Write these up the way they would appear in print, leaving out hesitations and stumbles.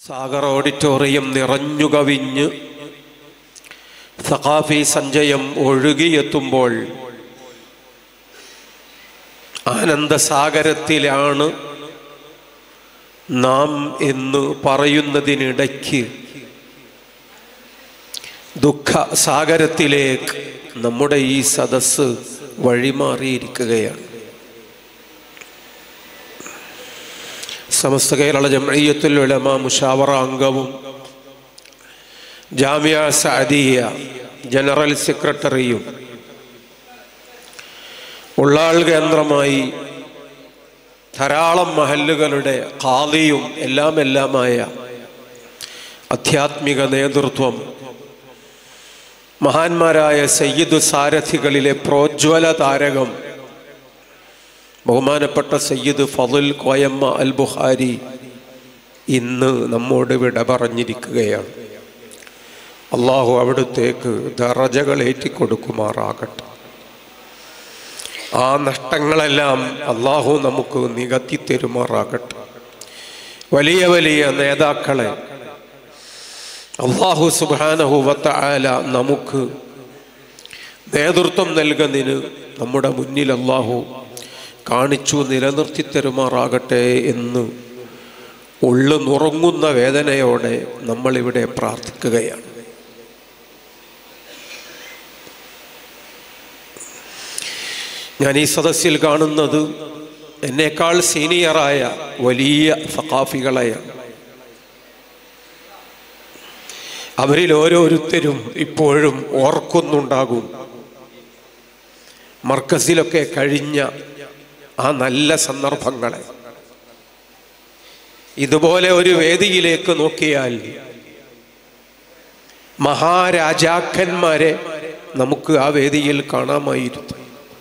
Sagar auditorium നിറഞ്ഞു കവിഞ്ഞ് സഖാഫി സഞ്ചയം ഒഴുകിയെത്തുമ്പോൾ ആനന്ദസാഗരത്തിലാണ് നാം എന്ന് പറയുന്നതിനിടയ്ക്ക് ദുഃഖസാഗരത്തിലേക്ക് നമ്മുടെ ഈ സദസ്സ് വഴിമാറിയിരിക്കുകയാണ്. സമസ്ത കേരള ജംഇയ്യത്തുൽ ഉലമ മുശാവറ അംഗവും ജാമിഅ സഅദിയ ജനറൽ സെക്രട്ടറിയും ഉള്ളാൾ കേന്ദ്രമായി ധാരാളം മഹല്ലുകളുടെ ഖാദിയും എല്ലാമായ ആധ്യാത്മിക നേതൃത്വം, മഹാന്മാരായ സയ്യിദ് സാരഥികളിലെ പ്രോജ്വല താരകം ബഹുമാനപ്പെട്ട സയ്യിദ് ഫളിൽ കോയമ്മ അൽ ബുഖാരി ഇന്ന് നമ്മോട് വിട പറഞ്ഞിരിക്കുകയാണ്. അള്ളാഹു അവിടുത്തേക്ക് ദറജകൾ ഏറ്റിക്കൊടുക്കുമാറാകട്ടെ. ആ നഷ്ടങ്ങളെല്ലാം അള്ളാഹു നമുക്ക് നികത്തി തരുമാറാകട്ടെ. വലിയ വലിയ നേതാക്കളെ അള്ളാഹു സുബ്ഹാനഹു വ തആല നമുക്ക് നേതൃത്വം നൽകുന്നതിന് നമ്മുടെ മുന്നിൽ അള്ളാഹു കാണിച്ചു നിലനിർത്തി തരുമാറാകട്ടെ എന്ന് ഉള്ളു നുറങ്ങുന്ന വേദനയോടെ നമ്മളിവിടെ പ്രാർത്ഥിക്കുകയാണ്. ഞാൻ ഈ സദസ്സിൽ കാണുന്നത് എന്നേക്കാൾ സീനിയറായ വലിയ സഖാഫികളെയാണ്. അവരിൽ ഓരോരുത്തരും ഇപ്പോഴും ഓർക്കുന്നുണ്ടാകും മർക്കസിലൊക്കെ കഴിഞ്ഞ ആ നല്ല സന്ദർഭങ്ങളെ. ഇതുപോലെ ഒരു വേദിയിലേക്ക് നോക്കിയാൽ മഹാരാജാക്കന്മാരെ നമുക്ക് ആ വേദിയിൽ കാണാമായിരുന്നു.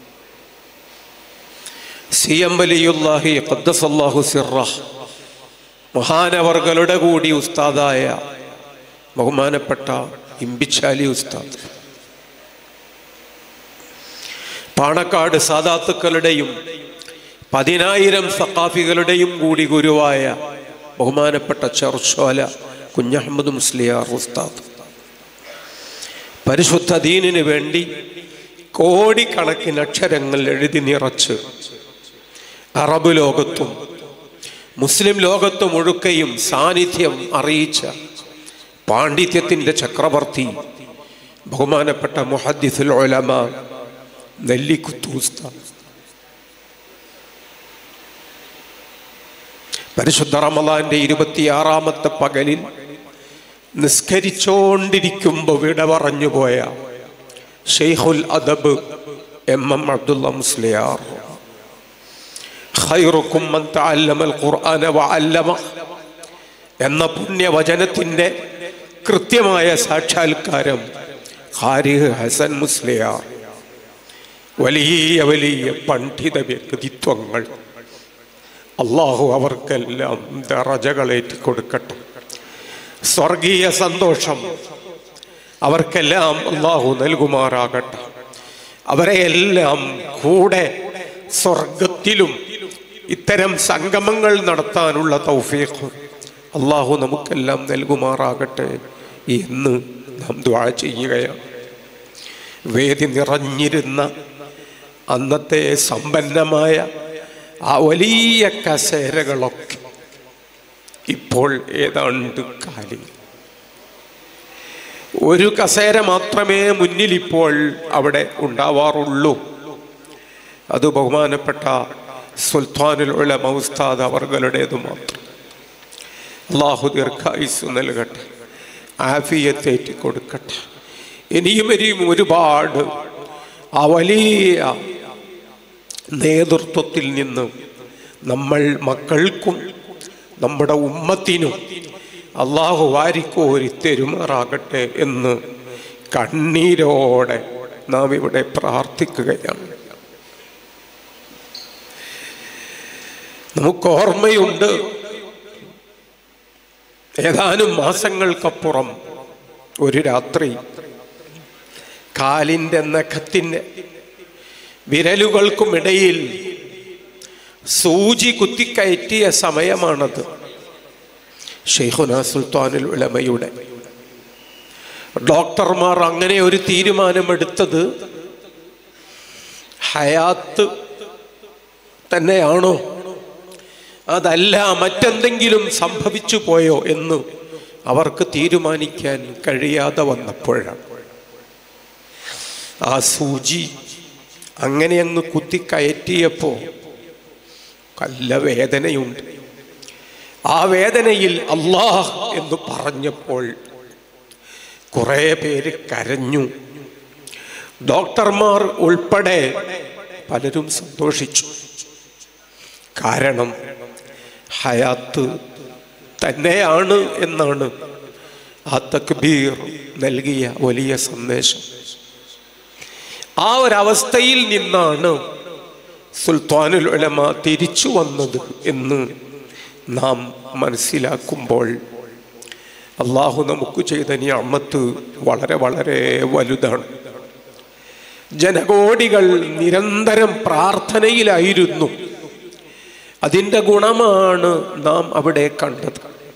സിഎം വലിയുല്ലാഹി ഖദ്ദസല്ലാഹു സിർറഹ് മഹാനവർകളുടെ കൂടി ഉസ്താദായ ബഹുമാനപ്പെട്ട ഇമ്പിച്ചാലി ഉസ്താദ്, പാണക്കാട് സാദാത്തുക്കളുടെയും 10,000 സഖാഫികളുടെയും കൂടി ഗുരുവായ ബഹുമാനപ്പെട്ട ചെറുശോല കുഞ്ഞഹമ്മദ് മുസ്ലിയാർ ഉസ്താദ് പരിശുദ്ധ ദീനിന് വേണ്ടി കോടിക്കണക്കിന് അക്ഷരങ്ങൾ എഴുതി നിറച്ച് അറബ് ലോകത്തും മുസ്ലിം ലോകത്തും ഒഴുക്കയും സാന്നിധ്യം അറിയിച്ച പാണ്ഡിത്യത്തിൻ്റെ ചക്രവർത്തി ബഹുമാനപ്പെട്ട മുഹദ്ദിസുൽ ഉലമ നെല്ലിക്കുത്ത് ഉസ്താദ് പരിശുദ്ധ റമളാന്റെ 26ാമത്തെ പകലിൽ നിസ്കരിച്ചോണ്ടിരിക്കുമ്പോൾ വിട പറഞ്ഞു പോയ ഷെയ്ഖുൽ അദബ് എം അബ്ദുള്ള മുസ്ലിയാർ, ഖൈറുക്കും മൻ തഅല്ലമൽ ഖുർആന വഅല്ലമഹ് എന്ന പുണ്യവചനത്തിൻ്റെ കൃത്യമായ സാക്ഷാത്കാരം ഖാരി ഹസൻ മുസ്ലിയാർ, വലിയ വലിയ പണ്ഡിത വ്യക്തിത്വങ്ങൾ. അള്ളാഹു അവർക്കെല്ലാം ദറജകളേറ്റി കൊടുക്കട്ടെ. സ്വർഗീയ സന്തോഷം അവർക്കെല്ലാം അള്ളാഹു നൽകുമാറാകട്ടെ. അവരെയെല്ലാം കൂടെ സ്വർഗത്തിലും ഇത്തരം സംഗമങ്ങൾ നടത്താനുള്ള തൗഫീഖ് അള്ളാഹു നമുക്കെല്ലാം നൽകുമാറാകട്ടെ എന്ന് നാം ദുആ ചെയ്യുകയാണ്. വേദി നിറഞ്ഞിരുന്ന അന്നത്തെ സമ്പന്നമായ ആ വലിയ കസേരകളൊക്കെ ഇപ്പോൾ ഏതാണ്ട് കാലി. ഒരു കസേര മാത്രമേ മുന്നിൽ ഇപ്പോൾ അവിടെ ഉണ്ടാവാറുള്ളൂ. അത് ബഹുമാനപ്പെട്ട സുൽത്താനുൽ ഉലമ ഉസ്താദ് അവർകളുടേത് മാത്രം. അല്ലാഹു ദീർഘായുസ്സ് നൽകട്ടെ, ആഫിയത്തേറ്റി കൊടുക്കട്ടെ. ഇനിയും ഒരുപാട് ആ വലിയ നേതൃത്വത്തിൽ നിന്ന് നമ്മൾ മക്കൾക്കും നമ്മുടെ ഉമ്മത്തിനും അള്ളാഹു വാരിക്കോരി തെരുമാറാകട്ടെ എന്ന് കണ്ണീരോടെ നാം ഇവിടെ പ്രാർത്ഥിക്കുകയാണ്. നമുക്ക് ഓർമ്മയുണ്ട്, ഏതാനും മാസങ്ങൾക്കപ്പുറം ഒരു രാത്രി കാലിൻ്റെ നഖത്തിൻ്റെ വിരലുകൾക്കുമിടയിൽ സൂചി കുത്തിക്കയറ്റിയ സമയമാണത്. ശൈഖുനാ സുൽത്താനുൽ ഉലമയുടെ ഡോക്ടർമാർ അങ്ങനെ ഒരു തീരുമാനമെടുത്തത് ഹയാത്ത് തന്നെയാണോ, അതല്ല മറ്റെന്തെങ്കിലും സംഭവിച്ചു പോയോ എന്ന് അവർക്ക് തീരുമാനിക്കാൻ കഴിയാതെ വന്നപ്പോഴാണ് ആ സൂചി അങ്ങനെ അങ്ങ് കുത്തിക്കയറ്റിയപ്പോൾ നല്ല വേദനയുണ്ട്. ആ വേദനയിൽ അല്ലാഹ് എന്ന് പറഞ്ഞപ്പോൾ കുറേ പേര് കരഞ്ഞു. ഡോക്ടർമാർ ഉൾപ്പെടെ പലരും സന്തോഷിച്ചു. കാരണം ഹയാത്ത് തന്നെയാണ് എന്നാണ് ആ തക്ബീർ നൽകിയ വലിയ സന്ദേശം. ആ ഒരവസ്ഥയിൽ നിന്നാണ് സുൽത്താനുൽ ഉലമ തിരിച്ചു വന്നത് എന്ന് നാം മനസ്സിലാക്കുമ്പോൾ അള്ളാഹു നമുക്ക് ചെയ്ത നിഅമത്ത് വളരെ വളരെ വലുതാണ്. ജനകോടികൾ നിരന്തരം പ്രാർത്ഥനയിലായിരുന്നു. അതിൻ്റെ ഗുണമാണ് നാം അവിടെ കണ്ടത്.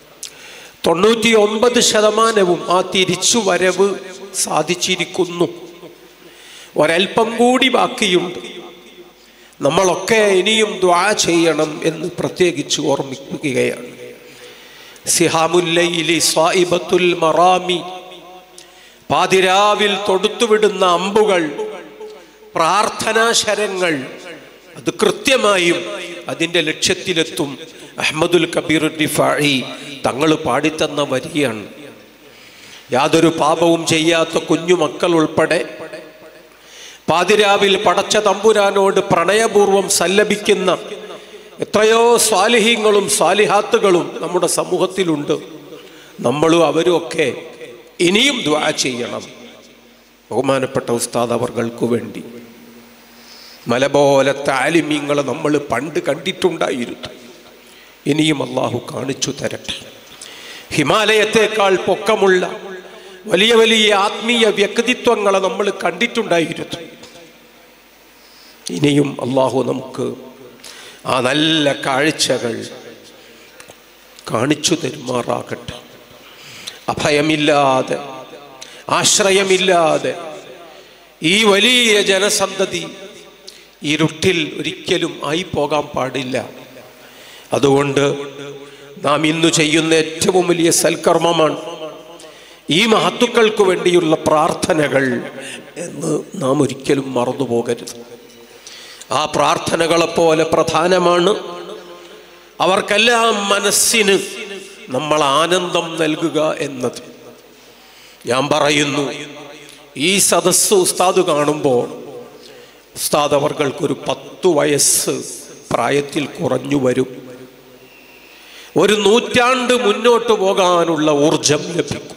99% ആ തിരിച്ചുവരവ് സാധിച്ചിരിക്കുന്നു. ഒരൽപ്പം കൂടി ബാക്കിയുണ്ട്. നമ്മളൊക്കെ ഇനിയും ദുആ ചെയ്യണം എന്ന് പ്രത്യേകിച്ച് ഓർമ്മിക്കുകയാണ്. സിഹാമുൽ ലൈലി സ്വാഇബത്തുൽ മറാമി, പാതിരാവിൽ തൊടുത്തുവിടുന്ന അമ്പുകൾ, പ്രാർത്ഥനാശരങ്ങൾ, അത് കൃത്യമായും അതിൻ്റെ ലക്ഷ്യത്തിലെത്തും. അഹ്മദുൽ കബീർ റിഫാഇ തങ്ങൾ പാടിത്തന്ന വരിയാണ്. യാതൊരു പാപവും ചെയ്യാത്ത കുഞ്ഞുമക്കൾ ഉൾപ്പെടെ പാതിരാവിൽ പടച്ച തമ്പുരാനോട് പ്രണയപൂർവം സല്ലപിക്കുന്ന എത്രയോ സ്വാലിഹീങ്ങളും സ്വാലിഹാത്തുകളും നമ്മുടെ സമൂഹത്തിലുണ്ട്. നമ്മളും അവരും ഒക്കെ ഇനിയും ദുആ ചെയ്യണം. ബഹുമാനപ്പെട്ട ഉസ്താദ് അവർക്ക് വേണ്ടി മല പോലത്തെ ആലിമീങ്ങളെ നമ്മൾ പണ്ട് കണ്ടിട്ടുണ്ടായിരുന്നു. ഇനിയും അള്ളാഹു കാണിച്ചു തരട്ടെ. ഹിമാലയത്തേക്കാൾ പൊക്കമുള്ള വലിയ വലിയ ആത്മീയ വ്യക്തിത്വങ്ങളെ നമ്മൾ കണ്ടിട്ടുണ്ടായിരുന്നു. ഇനിയും അള്ളാഹു നമുക്ക് ആ നല്ല കാഴ്ചകൾ കാണിച്ചു തരുമാറാകട്ടെ. അഭയമില്ലാതെ ആശ്രയമില്ലാതെ ഈ വലിയ ജനസന്തതി ഇരുട്ടിൽ ഒരിക്കലും ആയി പോകാൻ പാടില്ല. അതുകൊണ്ട് നാം ഇന്ന് ചെയ്യുന്ന ഏറ്റവും വലിയ സൽക്കർമ്മമാണ് ഈ മഹത്തുക്കൾക്ക് വേണ്ടിയുള്ള പ്രാർത്ഥനകൾ എന്ന് നാം ഒരിക്കലും മറന്നു പോകരുത്. ആ പ്രാർത്ഥനകളെപ്പോലെ പ്രധാനമാണ് അവർക്കെല്ലാം മനസ്സിന് നമ്മൾ ആനന്ദം നൽകുക എന്നത്. ഞാൻ പറയുന്നു, ഈ സദസ്സ് ഉസ്താദ് കാണുമ്പോൾ ഉസ്താദ് അവർക്കൊരു 10 വയസ്സ് പ്രായത്തിൽ കുറഞ്ഞു വരും. ഒരു നൂറ്റാണ്ട് മുന്നോട്ട് പോകാനുള്ള ഊർജം ലഭിക്കും.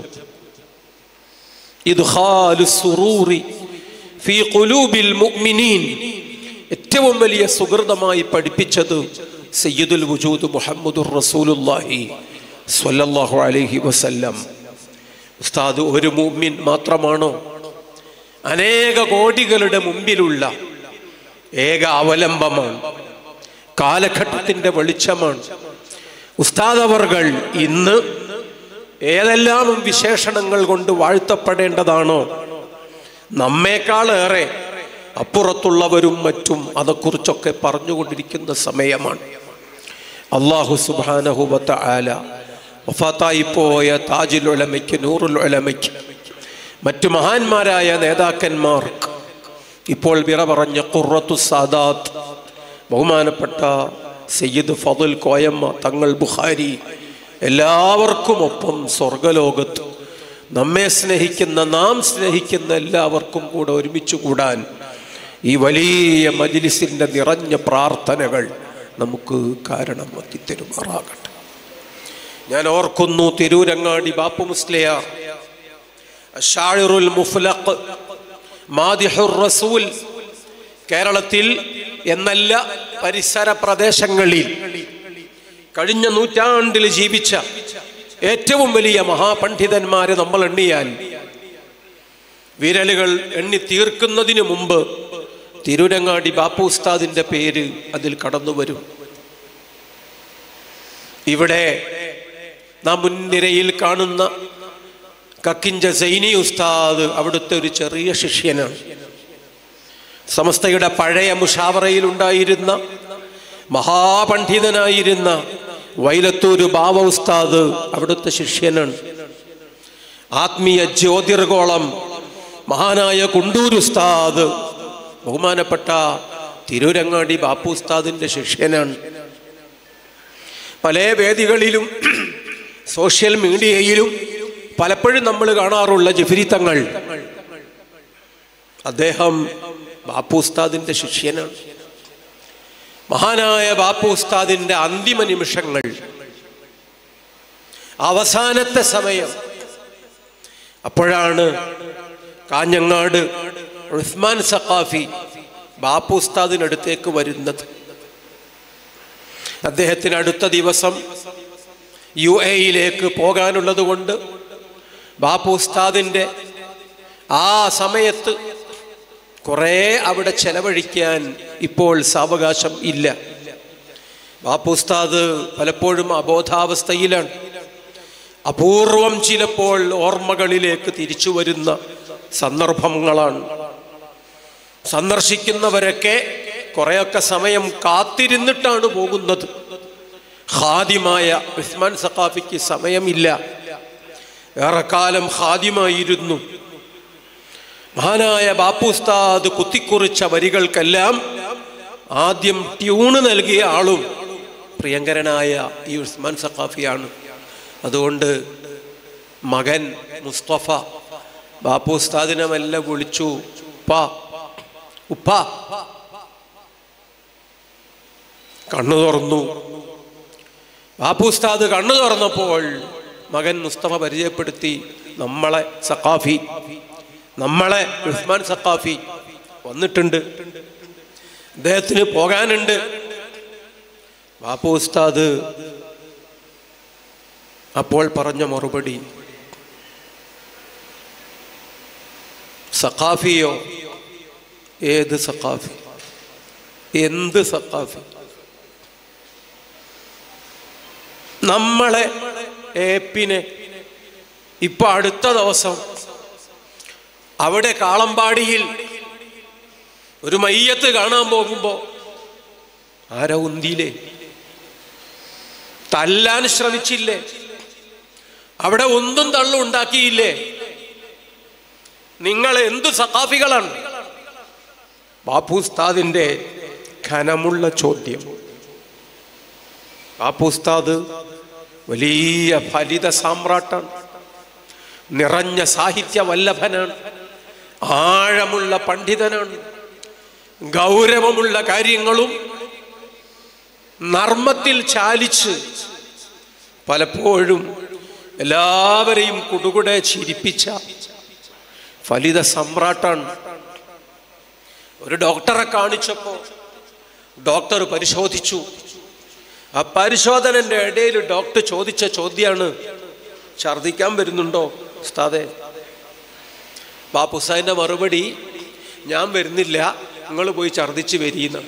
ഇദ്ഖാലു സുറൂറി ഫീ ഖുലൂബിൽ മുഅ്മിനീൻ ഏറ്റവും വലിയ സുഹൃതമായി പഠിപ്പിച്ചത് സയ്യിദുൽ വജൂദ് മുഹമ്മദുർ റസൂലുള്ളാഹി സ്വല്ലല്ലാഹു അലൈഹി വസല്ലം. ഉസ്താദ് ഒരു മുഅ്മിൻ മാത്രമാണോ? അനേക കോടികളുടെ മുമ്പിലുള്ള ഏക അവലംബമാണ്, കാലഘട്ടത്തിൻ്റെ വെളിച്ചമാണ്. ഉസ്താദ് അവർകൾ ഇന്ന് ഏതെല്ലാം വിശേഷണങ്ങൾ കൊണ്ട് വാഴ്ത്തപ്പെടേണ്ടതാണോ, നമ്മേക്കാളേറെ അപ്പുറത്തുള്ളവരും മറ്റും അതേക്കുറിച്ചൊക്കെ പറഞ്ഞുകൊണ്ടിരിക്കുന്ന സമയമാണ്. അല്ലാഹു സുബ്ഹാനഹു വ തആല വഫാത്തായി പോയ താജുൽ ഉലമയ്ക്ക്, നൂറുൽ ഉലമയ്ക്ക്, മറ്റു മഹാന്മാരായ നേതാക്കന്മാർക്ക്, ഇപ്പോൾ വിറ പറഞ്ഞ ഖുർറത്തു സാദാത്ത് ബഹുമാനപ്പെട്ട സയ്യിദ് ഫضൽ കോയമ്മ തങ്ങൾ ബുഖാരി, എല്ലാവർക്കുമൊപ്പം സ്വർഗലോകത്ത് നമ്മെ സ്നേഹിക്കുന്ന, നാം സ്നേഹിക്കുന്ന എല്ലാവർക്കും കൂടെ ഒരുമിച്ച് കൂടാൻ ഈ വലിയ മജ്ലിസിൻ്റെ നിറഞ്ഞ പ്രാർത്ഥനകൾ നമുക്ക് കാരണം എത്തിത്തരുമാറാകട്ടെ. ഞാൻ ഓർക്കുന്നു, തിരൂരങ്ങാടി ബാപ്പു മുസ്ലിയാർ അശ്ശാഇറുൽ മുഫ്ലഖ് മാദിഹുർ റസൂൽ കേരളത്തിൽ എന്നല്ല പരിസര പ്രദേശങ്ങളിൽ കഴിഞ്ഞ നൂറ്റാണ്ടിൽ ജീവിച്ച ഏറ്റവും വലിയ മഹാപണ്ഡിതന്മാരെ നമ്മൾ എണ്ണിയാൽ വിരലുകൾ എണ്ണി തീർക്കുന്നതിന് മുമ്പ് തിരൂരങ്ങാടി ബാപ്പു ഉസ്താദിന്റെ പേര് അതിൽ കടന്നു വരും. ഇവിടെ നാം മുൻനിരയിൽ കാണുന്ന കക്കിഞ്ച സൈനി ഉസ്താദ് അവിടുത്തെ ഒരു ചെറിയ ശിഷ്യനാണ്. സമസ്തയുടെ പഴയ മുഷാവറയിൽ ഉണ്ടായിരുന്ന മഹാപണ്ഡിതനായിരുന്ന വൈലത്തൂർ ബാവ ഉസ്താദ് അവിടുത്തെ ശിഷ്യനാണ്. ആത്മീയ ജ്യോതിർഗോളം മഹാനായ കുണ്ടൂർ ഉസ്താദ് ബഹുമാനപ്പെട്ട തിരൂരങ്ങാടി ബാപ്പു ഉസ്താദിന്റെ ശിഷ്യനാണ്. പല വേദികളിലും സോഷ്യൽ മീഡിയയിലും പലപ്പോഴും നമ്മൾ കാണാറുള്ള ജിഫ്രി തങ്ങൾ, അദ്ദേഹം ബാപ്പു ഉസ്താദിന്റെ ശിഷ്യനാണ്. മഹാനായ ബാപ്പു ഉസ്താദിന്റെ അന്തിമ നിമിഷങ്ങൾ, അവസാനത്തെ സമയം, അപ്പോഴാണ് കാഞ്ഞങ്ങാട് ഉസ്മാൻ സഖാഫി ബാപ്പു ഉസ്താദിനടുത്തേക്ക് വരുന്നത്. അദ്ദേഹത്തിന് അടുത്ത ദിവസം UAE പോകാനുള്ളത് കൊണ്ട് ബാപ്പു ഉസ്താദിന്റെ ആ സമയത്ത് കുറേ അവിടെ ചെലവഴിക്കാൻ ഇപ്പോൾ സാവകാശം ഇല്ല. ബാപ്പു ഉസ്താദ് പലപ്പോഴും അബോധാവസ്ഥയിലാണ്. അപൂർവം ചിലപ്പോൾ ഓർമ്മകളിലേക്ക് തിരിച്ചു വരുന്ന സന്ദർഭങ്ങളാണ്. സന്ദർശിക്കുന്നവരൊക്കെ കുറെയൊക്കെ സമയം കാത്തിരുന്നിട്ടാണ് പോകുന്നത്. ഖാദിമായ ഉസ്മാൻ സഖാഫിക്ക് സമയമില്ല. ഏറെക്കാലം ഖാദിമായിരുന്നു. മഹാനായ ബാപ്പു ഉസ്താദ് കുത്തിക്കുറിച്ച വരികൾക്കെല്ലാം ആദ്യം ട്യൂണ് നൽകിയ ആളും പ്രിയങ്കരനായ ഈ ഉസ്മാൻ സഖാഫിയാണ്. അതുകൊണ്ട് മകൻ മുസ്തഫ ബാപ്പു ഉസ്താദിനെ മെല്ലെ വിളിച്ചു, ഉപ്പാ ഉപ്പ. കണ്ണു തുറന്നു. ബാപ്പു ഉസ്താദ് കണ്ണു തുറന്നപ്പോൾ മകൻ മുസ്തഫ പരിചയപ്പെടുത്തി, നമ്മളെ സഖാഫി, നമ്മളെ ഉസ്മാൻ സഖാഫി വന്നിട്ടുണ്ട്, അദ്ദേഹത്തിന് പോകാനുണ്ട്. ബാപ്പു ഉസ്താദ് അപ്പോൾ പറഞ്ഞ മറുപടി, സഖാഫിയോ? ഏത് സഖാഫി? എന്ത് സഖാഫി? നമ്മളെ ഏപ്പിനെ ഇപ്പൊ അടുത്ത ദിവസം അവിടെ കാളമ്പാടിയിൽ ഒരു മയ്യത്ത് കാണാൻ പോകുമ്പോ ആരാ ഉന്തിയില്ലേ? തല്ലാൻ ശ്രമിച്ചില്ലേ? അവിടെ ഒന്നും തള്ളും ഉണ്ടാക്കിയില്ലേ? നിങ്ങൾ എന്ത് സഖാഫികളാണ്? ബാപ്പു ഉസ്താദിന്റെ ഘനമുള്ള ചോദ്യം. ബാപ്പു ഉസ്താദ് വലിയ ഫലിത സാമ്രാട്ടാണ്, നിറഞ്ഞ സാഹിത്യ വല്ലഭനാണ്, ആഴമുള്ള പണ്ഡിതനാണ്. ഗൗരവമുള്ള കാര്യങ്ങളും നർമ്മത്തിൽ ചാലിച്ച് പലപ്പോഴും എല്ലാവരെയും കുടുകുടെ ചിരിപ്പിച്ച ഫലിത സമ്രാട്ടാണ്. ഒരു ഡോക്ടറെ കാണിച്ചപ്പോ ഡോക്ടർ പരിശോധിച്ചു. ആ പരിശോധനന്റെ ഇടയിൽ ഡോക്ടർ ചോദിച്ച ചോദ്യമാണ്, ഛർദിക്കാൻ വരുന്നുണ്ടോ ഉസ്താദേ? ബാപ്പു ഉസ്താദിന്റെ മറുപടി, ഞാൻ വരുന്നില്ല, നിങ്ങൾ പോയി ഛർദിച്ച് വരീന്ന്.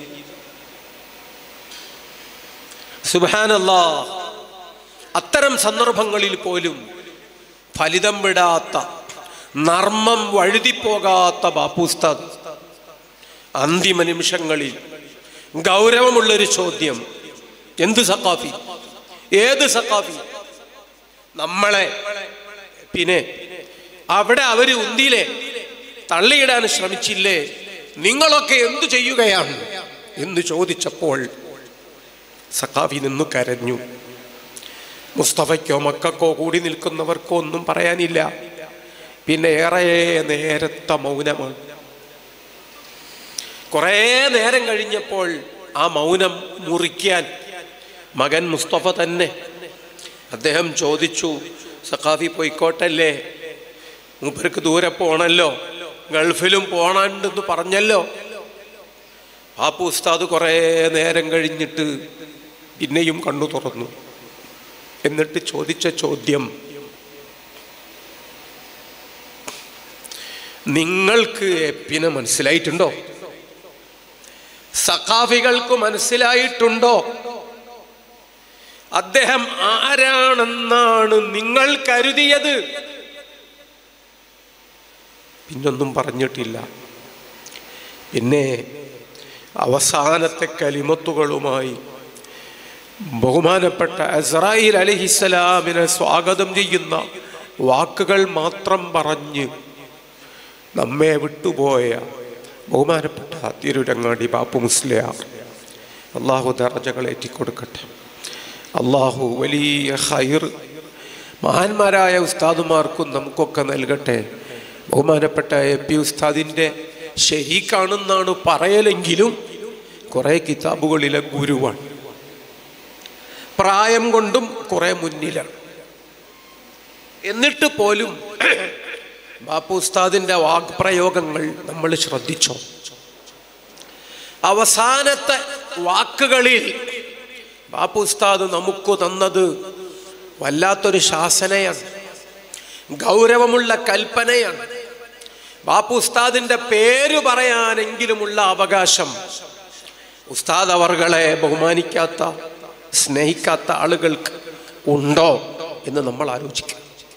സുബ്ഹാനല്ലാഹ്. അത്തരം സന്ദർഭങ്ങളിൽ പോലും ഫലിതം വിടാത്ത, നർമ്മം വഴുതിപ്പോകാത്ത ബാപ്പു ഉസ്താദ് അന്തിമ നിമിഷങ്ങളിൽ ഗൗരവമുള്ളൊരു ചോദ്യം, എന്ത് സഖാഫി? ഏത് സഖാഫി? നമ്മളെ പിന്നെ അവിടെ അവര് ഉന്തിയിലെ തള്ളിയിടാൻ ശ്രമിച്ചില്ലേ? നിങ്ങളൊക്കെ എന്തു ചെയ്യുകയാണ് എന്ന് ചോദിച്ചപ്പോൾ സഖാഫി നിന്ന് കരഞ്ഞു. മുസ്തഫയ്ക്കോ മക്കൾക്കോ കൂടി നിൽക്കുന്നവർക്കോ ഒന്നും പറയാനില്ല. പിന്നെ ഏറെ നേരത്തെ മൗനമാണ്. കുറേ നേരം കഴിഞ്ഞപ്പോൾ ആ മൗനം മുറിക്കാൻ മകൻ മുസ്തഫ തന്നെ. അദ്ദേഹം ചോദിച്ചു, സഖാഫി പോയിക്കോട്ടല്ലേ, മൂപ്പർക്ക് ദൂരെ പോണല്ലോ, ഗൾഫിലും പോണുണ്ടെന്ന് പറഞ്ഞല്ലോ. ബാപ്പു ഉസ്താദ് കുറേ നേരം കഴിഞ്ഞിട്ട് പിന്നെയും കണ്ണു തുറന്നു. എന്നിട്ട് ചോദിച്ച ചോദ്യം, നിങ്ങൾക്ക് പിന്നെ മനസ്സിലായിട്ടുണ്ടോ? സഖാഫികൾക്ക് മനസ്സിലായിട്ടുണ്ടോ? അദ്ദേഹം ആരാണെന്നാണ് നിങ്ങൾ കരുതിയത്? പിന്നൊന്നും പറഞ്ഞിട്ടില്ല. പിന്നെ അവസാനത്തെ കലിമത്തുകളുമായി ബഹുമാനപ്പെട്ട അസ്രായീൽ അലൈഹിസ്സലാമിനെ സ്വാഗതം ചെയ്യുന്ന വാക്കുകൾ മാത്രം പറഞ്ഞ് നമ്മെ വിട്ടുപോയ ബഹുമാനപ്പെട്ട തിരുരങ്ങാടി ബാപ്പു മുസ്ലിയാർ, അള്ളാഹു ദറജകൾ ഏറ്റിക്കൊടുക്കട്ടെ. അള്ളാഹു വലിയ ഖൈർ മഹാന്മാരായ ഉസ്താദുമാർക്കും നമുക്കൊക്കെ നൽകട്ടെ. ബഹുമാനപ്പെട്ട AP ഉസ്താദിൻ്റെ ശരീക്കാണെന്നാണ് പറയലെങ്കിലും കുറേ കിതാബുകളിലെ ഗുരുവാണ്. പ്രായം കൊണ്ടും കുറെ മുന്നിലാണ്. എന്നിട്ട് പോലും ബാപ്പു ഉസ്താദിൻ്റെ വാക്പ്രയോഗങ്ങൾ നമ്മൾ ശ്രദ്ധിച്ചോ? അവസാനത്തെ വാക്കുകളിൽ ബാപ്പു ഉസ്താദ് നമുക്ക് തന്നത് വല്ലാത്തൊരു ശാസനയാണ്, ഗൗരവമുള്ള കൽപ്പനയാണ്. ബാപ്പു ഉസ്താദിൻ്റെ പേര് പറയാനെങ്കിലുമുള്ള അവകാശം ഉസ്താദ് അവർകളെ ബഹുമാനിക്കാത്ത, സ്നേഹിക്കാത്ത ആളുകൾക്ക് ഉണ്ടോ എന്ന് നമ്മൾ ആലോചിക്കണം.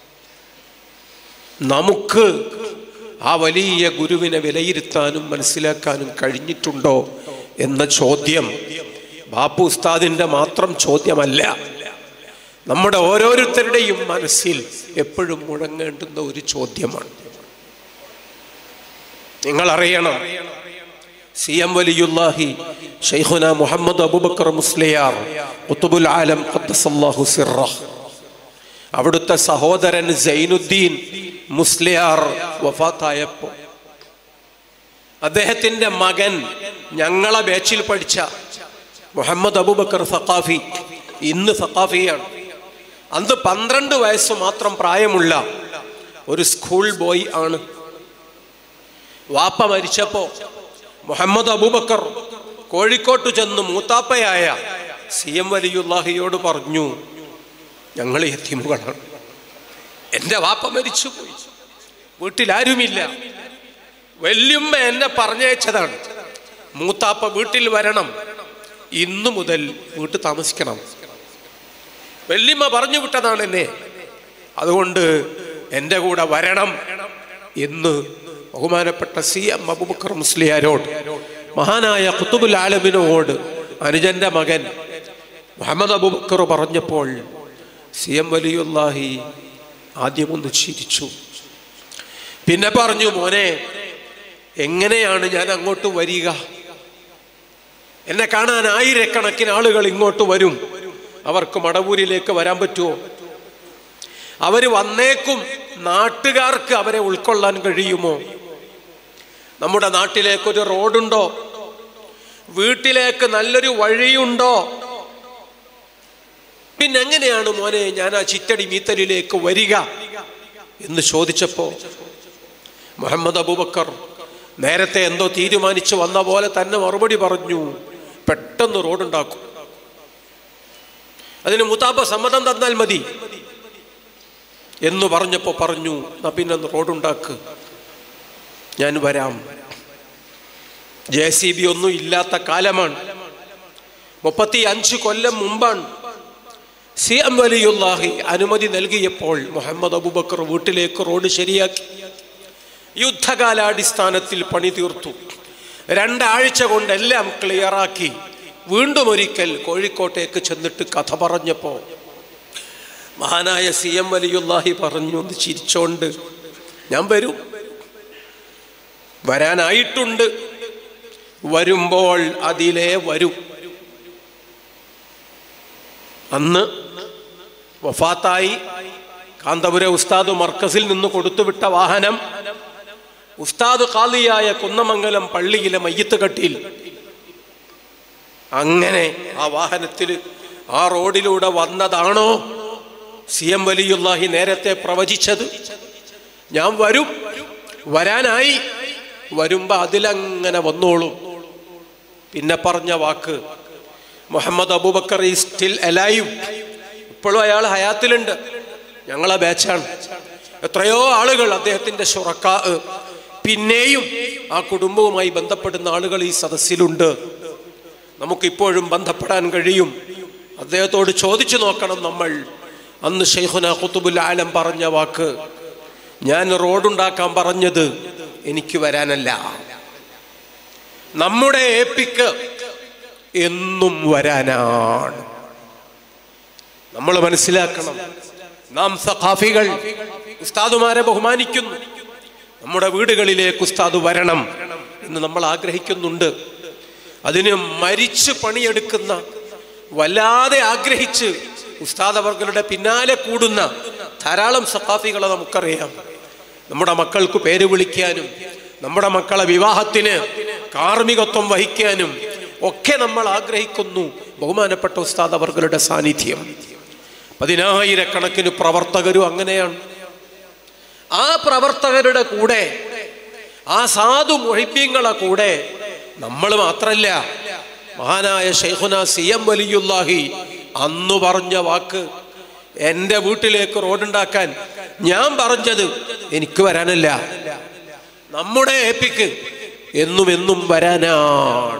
നമുക്ക് ആ വലിയ ഗുരുവിനെ വിലയിരുത്താനും മനസ്സിലാക്കാനും കഴിഞ്ഞിട്ടുണ്ടോ എന്ന ചോദ്യം ബാപ്പു ഉസ്താദിൻ്റെ മാത്രം ചോദ്യമല്ല, നമ്മുടെ ഓരോരുത്തരുടെയും മനസ്സിൽ എപ്പോഴും മുഴങ്ങേണ്ടുന്ന ഒരു ചോദ്യമാണ്. നിങ്ങൾ അറിയണം, CM വലിയുല്ലാഹി ശൈഖുന മുഹമ്മദ് അബൂബക്കർ മുസ്ലിയാർ ഖുതുബുൽ ആലം ഖദ്ദസല്ലാഹു സിർറഹ്, അവിടുത്തെ സഹോദരൻ സൈനുദ്ദീൻ മുസ്ലിയാർ വഫാത്തായപ്പോൾ അദ്ദേഹത്തിൻ്റെ മകൻ ഞങ്ങളെ ബാച്ചിൽ പഠിച്ച മുഹമ്മദ് അബൂബക്കർ സഖാഫി ഇന്ന് സഖാഫിയാണ്. അന്ന് 12 വയസ്സ് മാത്രം പ്രായമുള്ള ഒരു സ്കൂൾ ബോയ് ആണ്. വാപ്പ മരിച്ചപ്പോൾ മുഹമ്മദ് അബൂബക്കർ കോഴിക്കോട്ട് ചെന്ന് മൂത്താപ്പയായ CM വലിയുല്ലാഹിയോട് പറഞ്ഞു, ഞങ്ങൾ യതീമുകളാണ്, എൻ്റെ വാപ്പ മരിച്ചുപോയി, വീട്ടിലാരുമില്ല, വല്യമ്മ എന്നെ പറഞ്ഞയച്ചതാണ്, മൂത്താപ്പ വീട്ടിൽ വരണം, ഇന്നു മുതൽ വീട്ടിൽ താമസിക്കണം, വല്യമ്മ പറഞ്ഞു വിട്ടതാണ് എന്നെ, അതുകൊണ്ട് എൻ്റെ കൂടെ വരണം എന്ന് ബഹുമാനപ്പെട്ട CM അബൂബക്കർ മുസ്ലിയാരോട്, മഹാനായ ഖുതുബുൽ ആലമിനോട് അനുജന്റെ മകൻ മുഹമ്മദ് അബൂബക്കർ പറഞ്ഞപ്പോൾ CM വലിയുല്ലാഹി ആദ്യം ഒന്ന് ചിരിച്ചു. പിന്നെ പറഞ്ഞു, മോനെ, എങ്ങനെയാണ് ഞാൻ അങ്ങോട്ട് വരിക? എന്നെ കാണാൻ ആയിരക്കണക്കിന് ആളുകൾ ഇങ്ങോട്ട് വരും, അവർക്ക് മടവൂരിലേക്ക് വരാൻ പറ്റുമോ? അവര് വന്നേക്കും, നാട്ടുകാർക്ക് അവരെ ഉൾക്കൊള്ളാൻ കഴിയുമോ? നമ്മുടെ നാട്ടിലേക്കൊരു റോഡുണ്ടോ? വീട്ടിലേക്ക് നല്ലൊരു വഴിയുണ്ടോ? പിന്നെ എങ്ങനെയാണ് മോനെ ഞാൻ ആ ചിറ്റടി മീത്തലിലേക്ക് വരിക എന്ന് ചോദിച്ചപ്പോ മുഹമ്മദ് അബൂബക്കർ നേരത്തെ എന്തോ തീരുമാനിച്ചു വന്ന പോലെ തന്നെ മറുപടി പറഞ്ഞു, പെട്ടെന്ന് റോഡുണ്ടാക്കും, അതിന് മുത്താപ്പ സമ്മതം തന്നാൽ മതി എന്ന് പറഞ്ഞപ്പോ പറഞ്ഞു, എന്നാ പിന്നെ റോഡുണ്ടാക്ക്, ഞാൻ വരാം. JCB ഒന്നും ഇല്ലാത്ത കാലമാണ്, 35 കൊല്ലം മുമ്പാണ്. CM വലിയുല്ലാഹി അനുമതി നൽകിയപ്പോൾ മുഹമ്മദ് അബൂബക്കർ വീട്ടിലേക്ക് റോഡ് ശരിയാക്കി, യുദ്ധകാലാടിസ്ഥാനത്തിൽ പണി തീർത്തു. 2 ആഴ്ച കൊണ്ടെല്ലാം ക്ലിയറാക്കി. വീണ്ടും ഒരിക്കൽ കോഴിക്കോട്ടേക്ക് ചെന്നിട്ട് കഥ പറഞ്ഞപ്പോ മഹാനായ CM വലിയുല്ലാഹി പറഞ്ഞു ഒന്ന് ചിരിച്ചോണ്ട്, ഞാൻ വരും, വരാനായിട്ടുണ്ട്, വരുമ്പോൾ അതിലേ വരും. അന്ന് വഫാത്തായി കാന്തപുര ഉസ്താദ് മർക്കസിൽ നിന്ന് കൊടുത്തുവിട്ട വാഹനം ഉസ്താദ് ഖാദിയായ കുന്നമംഗലം പള്ളിയിലെ മയ്യത്ത് കട്ടിയിൽ, അങ്ങനെ ആ വാഹനത്തിൽ ആ റോഡിലൂടെ വന്നതാണോ CM വലിയുല്ലാഹി നേരത്തെ പ്രവചിച്ചത്? ഞാൻ വരും, വരാനായി, വരുമ്പോ അതിലങ്ങനെ വന്നോളും. പിന്നെ പറഞ്ഞ വാക്ക്, Muhammad Abubakar is still alive, ഇപ്പോഴും അയാൾ ഹയാത്തിലുണ്ട്, ഞങ്ങളെ ബാച്ചാണ്. എത്രയോ ആളുകൾ അദ്ദേഹത്തിന്റെ ശുറക്കാ, പിന്നെയും ആ കുടുംബവുമായി ബന്ധപ്പെടുന്ന ആളുകൾ ഈ സദസ്സിലുണ്ട്, നമുക്കിപ്പോഴും ബന്ധപ്പെടാൻ കഴിയും. അദ്ദേഹത്തോട് ചോദിച്ചു നോക്കണം നമ്മൾ. അന്ന് ശൈഖുന ഖുതുബുൽ ആലം പറഞ്ഞ വാക്ക്, ഞാൻ റോഡുണ്ടാക്കാൻ പറഞ്ഞത് എനിക്ക് വരാനല്ല, നമ്മുടെ ഏപ്പിക്ക് എന്നും വരാനാണ്. നമ്മൾ മനസ്സിലാക്കണം, നാം സഖാഫികൾ ഉസ്താദുമാരെ ബഹുമാനിക്കുന്നു. നമ്മുടെ വീടുകളിലേക്ക് ഉസ്താദ് വരണം എന്ന് നമ്മൾ ആഗ്രഹിക്കുന്നുണ്ട്. അതിന് മരിച്ച് പണിയെടുക്കുന്ന, വല്ലാതെ ആഗ്രഹിച്ച് ഉസ്താദ് അവർകളുടെ പിന്നാലെ കൂടുന്ന ധാരാളം സഖാഫികളെ നമുക്കറിയാം. നമ്മുടെ മക്കൾക്ക് പേര് വിളിക്കാനും നമ്മുടെ മക്കളെ വിവാഹത്തിന് കാർമ്മികത്വം വഹിക്കാനും ഒക്കെ നമ്മൾ ആഗ്രഹിക്കുന്നു ബഹുമാനപ്പെട്ട ഉസ്താദ് അവർകളുടെ സാന്നിധ്യം. 10,000-കണക്കിന് പ്രവർത്തകരും അങ്ങനെയാണ്. ആ പ്രവർത്തകരുടെ കൂടെ, ആ സാധു മുഹിബ്ബീങ്ങളെ കൂടെ നമ്മൾ മാത്രല്ല, മഹാനായ ശൈഖുന സിഎം വലിയുല്ലാഹി അന്ന് പറഞ്ഞ വാക്ക്, എൻ്റെ വീട്ടിലേക്ക് റോഡുണ്ടാക്കാൻ ഞാൻ പറഞ്ഞത് എനിക്ക് വരാനല്ല, നമ്മുടെ ഏപ്പിക്ക് എന്നും എന്നും വരാനാണ്.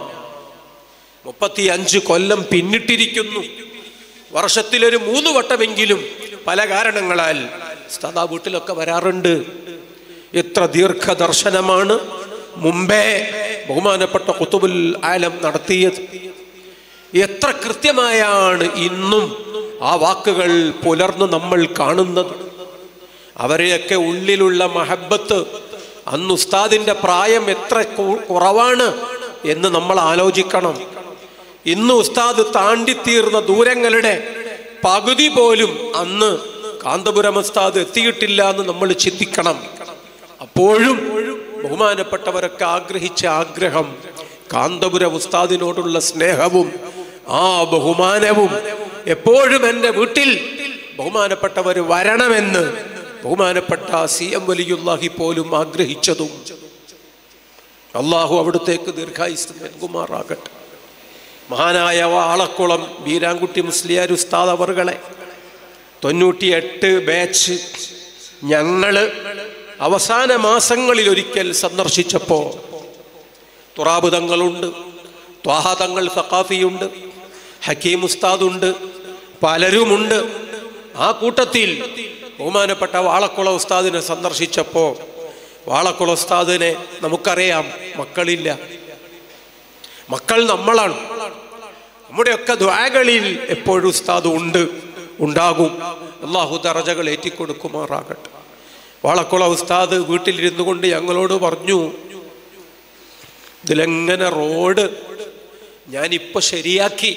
35 കൊല്ലം പിന്നിട്ടിരിക്കുന്നു. വർഷത്തിലൊരു 3 വട്ടമെങ്കിലും പല കാരണങ്ങളാൽ ഉസ്താദ് ആ വീട്ടിലൊക്കെ വരാറുണ്ട്. എത്ര ദീർഘദർശനമാണ് മുമ്പേ ബഹുമാനപ്പെട്ട ഖുതുബുൽ ആലം നടത്തിയത്. എത്ര കൃത്യമായാണ് ഇന്നും ആ വാക്കുകൾ പുലർന്ന് നമ്മൾ കാണുന്നത്. അവരെയൊക്കെ ഉള്ളിലുള്ള മഹബത്ത്, അന്ന് ഉസ്താദിന്റെ പ്രായം എത്ര കുറവാണ് എന്ന് നമ്മൾ ആലോചിക്കണം. ഇന്ന് ഉസ്താദ് താണ്ടിത്തീർന്ന ദൂരങ്ങളുടെ പകുതി പോലും അന്ന് കാന്തപുരം ഉസ്താദ് എത്തിയിട്ടില്ല എന്ന് നമ്മൾ ചിന്തിക്കണം. അപ്പോഴും ബഹുമാനപ്പെട്ടവരൊക്കെ ആഗ്രഹിച്ച ആഗ്രഹം, കാന്തപുരം ഉസ്താദിനോടുള്ള സ്നേഹവും ആ ബഹുമാനവും എപ്പോഴും എൻ്റെ വീട്ടിൽ ബഹുമാനപ്പെട്ടവർ വരണമെന്ന് ബഹുമാനപ്പെട്ട സിഎം വലിയുല്ലാഹി പോലും ആഗ്രഹിച്ചതും. അള്ളാഹു അവിടുത്തേക്ക് ദീർഘായുസ്സ് നൽകുമാറാകട്ടെ. മഹാനായ വാളക്കുളം ബീരാൻകുട്ടി മുസ്ലിയാർ ഉസ്താദ് അവർകളെ 98 ബാച്ച് ഞങ്ങള് അവസാന മാസങ്ങളിൽ ഒരിക്കൽ സന്ദർശിച്ചപ്പോൾ തുറാബ് തങ്ങളുണ്ട്, ത്വാഹ തങ്ങൾ സഖാഫിയുണ്ട്, ഹക്കീം ഉസ്താദുണ്ട്, പലരുമുണ്ട്. ആ കൂട്ടത്തിൽ ബഹുമാനപ്പെട്ട വാളക്കുളം ഉസ്താദിനെ സന്ദർശിച്ചപ്പോൾ വാളക്കുളം ഉസ്താദിനെ നമുക്കറിയാം, മക്കളില്ല. മക്കൾ നമ്മളാണ്. നമ്മുടെയൊക്കെ ദുആകളിൽ എപ്പോഴും ഉസ്താദ് ഉണ്ട്, ഉണ്ടാകും. അല്ലാഹു ദറജകൾ ഏറ്റിക്കൊടുക്കുമാറാകട്ടെ. വാളക്കുളം ഉസ്താദ് വീട്ടിലിരുന്നു കൊണ്ട് ഞങ്ങളോട് പറഞ്ഞു, ഇതിലെങ്ങനെ റോഡ് ഞാനിപ്പോ ശരിയാക്കി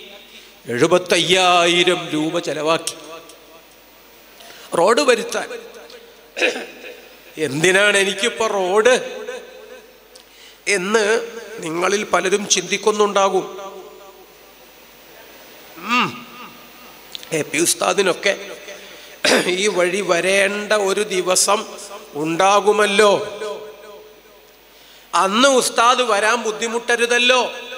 75,000 രൂപ ചെലവാക്കി റോഡ് വരുത്താൻ. എന്തിനാണ് എനിക്കിപ്പോ റോഡ് എന്ന് നിങ്ങളിൽ പലരും ചിന്തിക്കുന്നുണ്ടാകും. എ.പി. ഉസ്താദിനൊക്കെ ഈ വഴി വരേണ്ട ഒരു ദിവസം ഉണ്ടാകുമല്ലോ, അന്ന് ഉസ്താദ് വരാൻ ബുദ്ധിമുട്ടരുതല്ലോ,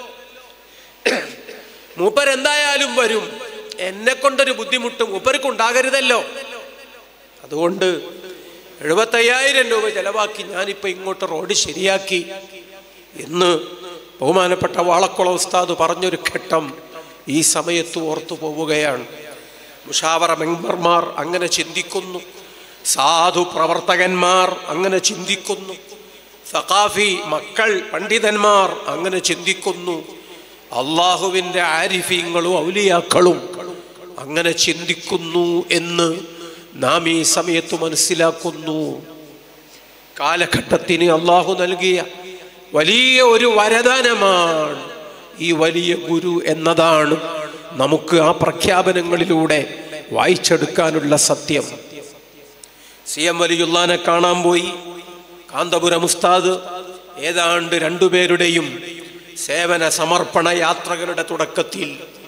മൂപ്പരെന്തായാലും വരും, എന്നെ കൊണ്ടൊരു ബുദ്ധിമുട്ട് മൂപ്പർക്ക് ഉണ്ടാകരുതല്ലോ, അതുകൊണ്ട് 75,000 രൂപ ചെലവാക്കി ഞാനിപ്പോൾ ഇങ്ങോട്ട് റോഡ് ശരിയാക്കി എന്ന് ബഹുമാനപ്പെട്ട വാളക്കുളം ഉസ്താദ് പറഞ്ഞൊരു ഘട്ടം ഈ സമയത്ത് ഓർത്തു പോവുകയാണ്. മുഷാവറ മെമ്പർമാർ അങ്ങനെ ചിന്തിക്കുന്നു, സാധു പ്രവർത്തകന്മാർ അങ്ങനെ ചിന്തിക്കുന്നു, സഖാഫി മക്കൾ പണ്ഡിതന്മാർ അങ്ങനെ ചിന്തിക്കുന്നു, അള്ളാഹുവിൻ്റെ ആരിഫീങ്ങളും ഔലിയാക്കളും അങ്ങനെ ചിന്തിക്കുന്നു എന്ന് നാം ഈ സമയത്ത് മനസ്സിലാക്കുന്നു. കാലഘട്ടത്തിന് അള്ളാഹു നൽകിയ വലിയ ഒരു വരദാനമാണ് ഈ വലിയ ഗുരു എന്നതാണ് നമുക്ക് ആ പ്രഖ്യാപനങ്ങളിലൂടെ വായിച്ചെടുക്കാനുള്ള സത്യം. സിഎം വലിയുള്ളാനെ കാണാൻ പോയി കാന്തപുരം ഉസ്താദ്. ഏതാണ്ട് 2 പേരുടെയും സേവന സമർപ്പണ യാത്രകളുടെ തുടക്കത്തിൽ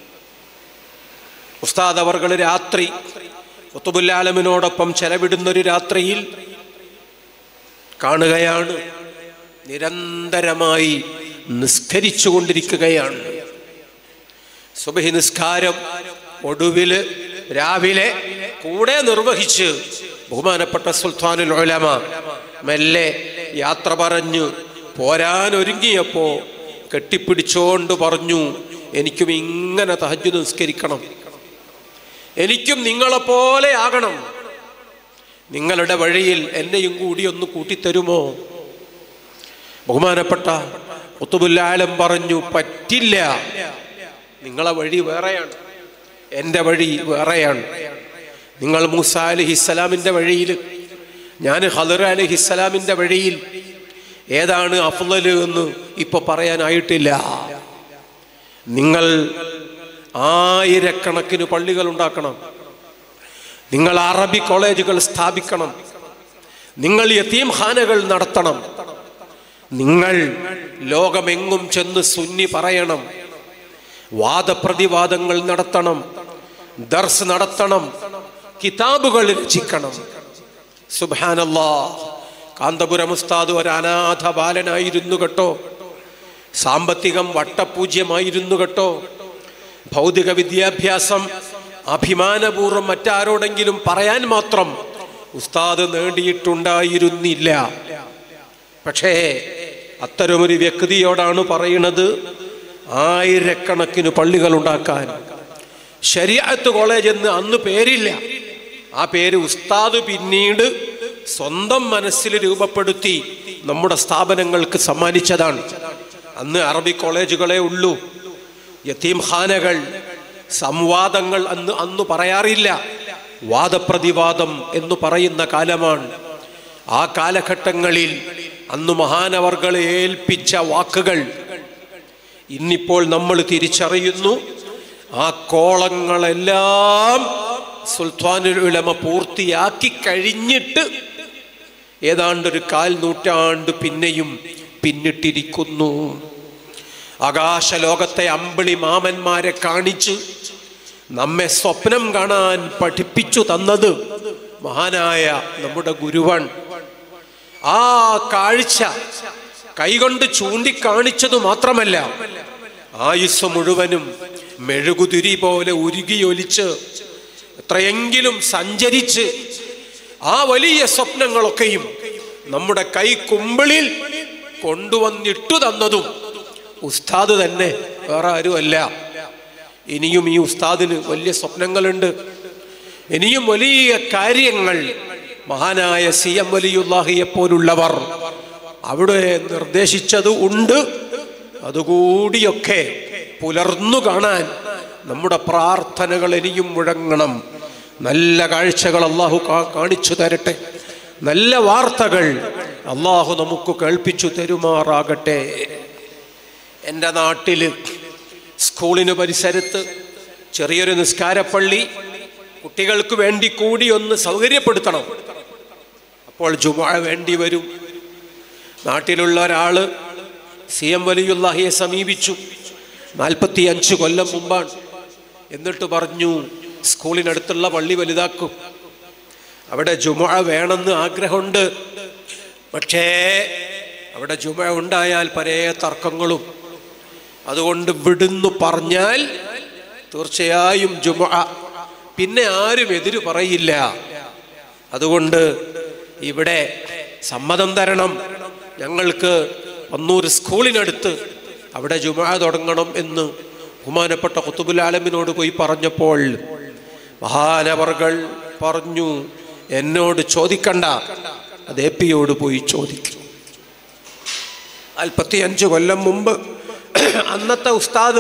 ഉസ്താദ് അവർകൾ രാത്രി ഖുതുബുൽ ആലമിനോടൊപ്പം ചെലവിടുന്നൊരു രാത്രിയിൽ കാണുകയാണ്, നിരന്തരമായി നിസ്കരിച്ചു കൊണ്ടിരിക്കുകയാണ്. സുബ്ഹി നിസ്കാരം ഒടുവില് രാവിലെ കൂടെ നിർവഹിച്ച് ബഹുമാനപ്പെട്ട സുൽത്താനുൽ ഉലമ മെല്ലെ യാത്ര പറഞ്ഞു പോരാനൊരുങ്ങിയപ്പോ കെട്ടിപ്പിടിച്ചോണ്ട് പറഞ്ഞു, എനിക്കും ഇങ്ങനെ തഹജ്ജുദ് നിസ്കരിക്കണം, എനിക്കും നിങ്ങളെപ്പോലെ ആകണം, നിങ്ങളുടെ വഴിയിൽ എന്നെയും കൂടി ഒന്ന് കൂട്ടിത്തരുമോ? ബഹുമാനപ്പെട്ട ഖുത്ബുൽ ആലം പറഞ്ഞു, പറ്റില്ല, നിങ്ങളെ വഴി വേറെയാണ്, എൻ്റെ വഴി വേറെയാണ്. നിങ്ങൾ മൂസാ അലൈഹിസ്സലാമിൻ്റെ വഴിയിൽ, ഞാൻ ഖദർ അലൈഹിസ്സലാമിൻ്റെ വഴിയിൽ. ഏതാണ് അഫ്ളൽ എന്ന് ഇപ്പൊ പറയാനായിട്ടില്ല. നിങ്ങൾ ആയിരക്കണക്കിന് പള്ളികൾ ഉണ്ടാക്കണം, നിങ്ങൾ അറബി കോളേജുകൾ സ്ഥാപിക്കണം, നിങ്ങൾ യതീം ഖാനകൾ നടത്തണം, നിങ്ങൾ ലോകമെങ്ങും ചെന്ന് സുന്നി പറയണം, വാദപ്രതിവാദങ്ങൾ നടത്തണം, ദർസ് നടത്തണം, കിതാബുകൾ രചിക്കണം. സുബ്ഹാനല്ലാഹ്, കാന്തപുരം ഉസ്താദ് ഒരു അനാഥ ബാലനായിരുന്നു കേട്ടോ, സാമ്പത്തികം വട്ടപൂജ്യമായിരുന്നു കേട്ടോ, ഭൗതിക വിദ്യാഭ്യാസം അഭിമാനപൂർവ്വം മറ്റാരോടെങ്കിലും പറയാൻ മാത്രം ഉസ്താദ് നേടിയിട്ടുണ്ടായിരുന്നില്ല. പക്ഷേ അത്തരമൊരു വ്യക്തിയോടാണ് പറയുന്നത്, ആയിരക്കണക്കിന് പള്ളികൾ ഉണ്ടാക്കാൻ. ശരീഅത്ത് കോളേജ് എന്ന് അന്ന് പേരില്ല, ആ പേര് ഉസ്താദ് പിന്നീട് സ്വന്തം മനസ്സിൽ രൂപപ്പെടുത്തി നമ്മുടെ സ്ഥാപനങ്ങൾക്ക് സമ്മാനിച്ചതാണ്. അന്ന് അറബി കോളേജുകളെ ഉള്ളൂ, യതീം ഖാനകൾ, സംവാദങ്ങൾ അന്ന് പറയാറില്ല, വാദപ്രതിവാദം എന്ന് പറയുന്ന കാലമാണ്. ആ കാലഘട്ടങ്ങളിൽ അന്ന് മഹാനവർകളെ ഏൽപ്പിച്ച വാക്കുകൾ ഇന്നിപ്പോൾ നമ്മൾ തിരിച്ചറിയുന്നു. ആ കോളങ്ങളെല്ലാം സുൽത്താനുൽ ഉലമ പൂർത്തിയാക്കി കഴിഞ്ഞിട്ട് ഏതാണ്ടൊരു 1/4 നൂറ്റാണ്ട് പിന്നെയും പിന്നിട്ടിരിക്കുന്നു. ആകാശലോകത്തെ അമ്പിളി മാമന്മാരെ കാണിച്ച് നമ്മെ സ്വപ്നം കാണാൻ പഠിപ്പിച്ചു തന്നത് മഹാനായ നമ്മുടെ ഗുരുവാണ്. ആ കാഴ്ച കൈകൊണ്ട് ചൂണ്ടിക്കാണിച്ചത് മാത്രമല്ല, ആയുസ് മുഴുവനും മെഴുകുതിരി പോലെ ഉരുകിയൊലിച്ച് എത്രയെങ്കിലും സഞ്ചരിച്ച് ആ വലിയ സ്വപ്നങ്ങളൊക്കെയും നമ്മുടെ കൈക്കുമ്പിളിൽ കൊണ്ടുവന്നിട്ടു തന്നതും ഉസ്താദ് തന്നെ, വേറെ ആരുമല്ല. ഇനിയും ഈ ഉസ്താദിന് വലിയ സ്വപ്നങ്ങളുണ്ട്, ഇനിയും വലിയ കാര്യങ്ങൾ മഹാനായ CM വലിയുല്ലാഹിയെ പോലുള്ളവർ അവിടെ നിർദ്ദേശിച്ചത് ഉണ്ട്. അതുകൂടിയൊക്കെ പുലർന്നു കാണാൻ നമ്മുടെ പ്രാർത്ഥനകൾ ഇനിയും മുഴങ്ങണം. നല്ല കാഴ്ചകൾ അള്ളാഹു കാണിച്ചു തരട്ടെ, നല്ല വാർത്തകൾ അള്ളാഹു നമുക്ക് കേൾപ്പിച്ചു തരുമാറാകട്ടെ. എൻ്റെ നാട്ടിൽ സ്കൂളിന് പരിസരത്ത് ചെറിയൊരു നിസ്കാരപ്പള്ളി കുട്ടികൾക്ക് വേണ്ടി കൂടി ഒന്ന് സൗകര്യപ്പെടുത്തണം. അപ്പോൾ ജുമുഅ വേണ്ടി വരും. നാട്ടിലുള്ള ഒരാൾ CM വലിയുല്ലാഹിയെ സമീപിച്ചു, 45 കൊല്ലം മുമ്പാണ്. എന്നിട്ട് പറഞ്ഞു, സ്കൂളിനടുത്തുള്ള പള്ളി വലുതാക്കും, അവിടെ ജുമുഅ വേണമെന്ന് ആഗ്രഹമുണ്ട്, പക്ഷേ അവിടെ ജുമുഅ ഉണ്ടായാൽ പല തർക്കങ്ങളും, അതുകൊണ്ട് വിടുന്നു പറഞ്ഞാൽ തീർച്ചയായും ജുമുഅ പിന്നെ ആരും എതിര് പറയില്ല. അതുകൊണ്ട് ഇവിടെ സമ്മതം തരണം, ഞങ്ങൾക്ക് അന്നൂർ സ്കൂളിനടുത്ത് അവിടെ ജുമുഅ തുടങ്ങണം എന്ന് ബഹുമാനപ്പെട്ട ഖുത്ബുൽ ആലമിനോട് പോയി പറഞ്ഞപ്പോൾ മഹാനവർകൾ പറഞ്ഞു, എന്നോട് ചോദിക്കണ്ട, അത് AP-യോട് പോയി ചോദിക്കും. 45 കൊല്ലം മുമ്പ് അന്നത്തെ ഉസ്താദ്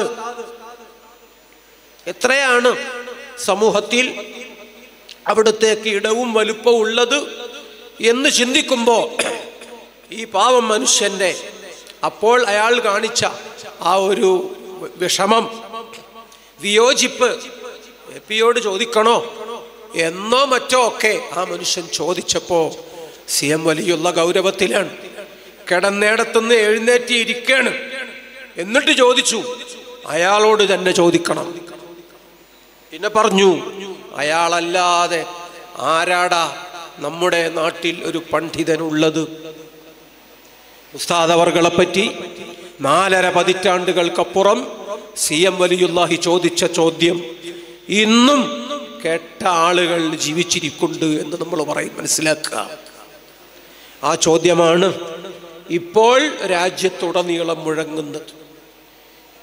എത്രയാണ് സമൂഹത്തിൽ അവിടത്തേക്ക് ഇടവും വലുപ്പവും ഉള്ളത് എന്ന് ചിന്തിക്കുമ്പോൾ ഈ പാവം മനുഷ്യൻ്റെ അപ്പോൾ അയാൾ കാണിച്ച ആ ഒരു വിഷമം, വിയോജിപ്പ് AP-യോട് ചോദിക്കണോ എന്നോ മറ്റോ ഒക്കെ ആ മനുഷ്യൻ ചോദിച്ചപ്പോൾ CM വലിയുള്ള ഗൗരവത്തിലാണ്, കിടന്നേടത്തുനിന്ന് എഴുന്നേറ്റി ഇരിക്കുകയാണ്. എന്നിട്ട് ചോദിച്ചു, അയാളോട് തന്നെ ചോദിക്കണം. പിന്നെ പറഞ്ഞു, അയാളല്ലാതെ ആരാടാ നമ്മുടെ നാട്ടിൽ ഒരു പണ്ഡിതനുള്ളത്? ഉസ്താദ് അവർകളെ പറ്റി 4.5 പതിറ്റാണ്ടുകൾക്കപ്പുറം CM വലിയുല്ലാഹി ചോദിച്ച ചോദ്യം ഇന്നും കേട്ട ആളുകൾ ജീവിച്ചിരിക്കുന്നുണ്ട് എന്ന് നമ്മൾ മനസ്സിലാക്കുക. ആ ചോദ്യമാണ് ഇപ്പോൾ രാജ്യത്തുടനീളം മുഴങ്ങുന്നത്.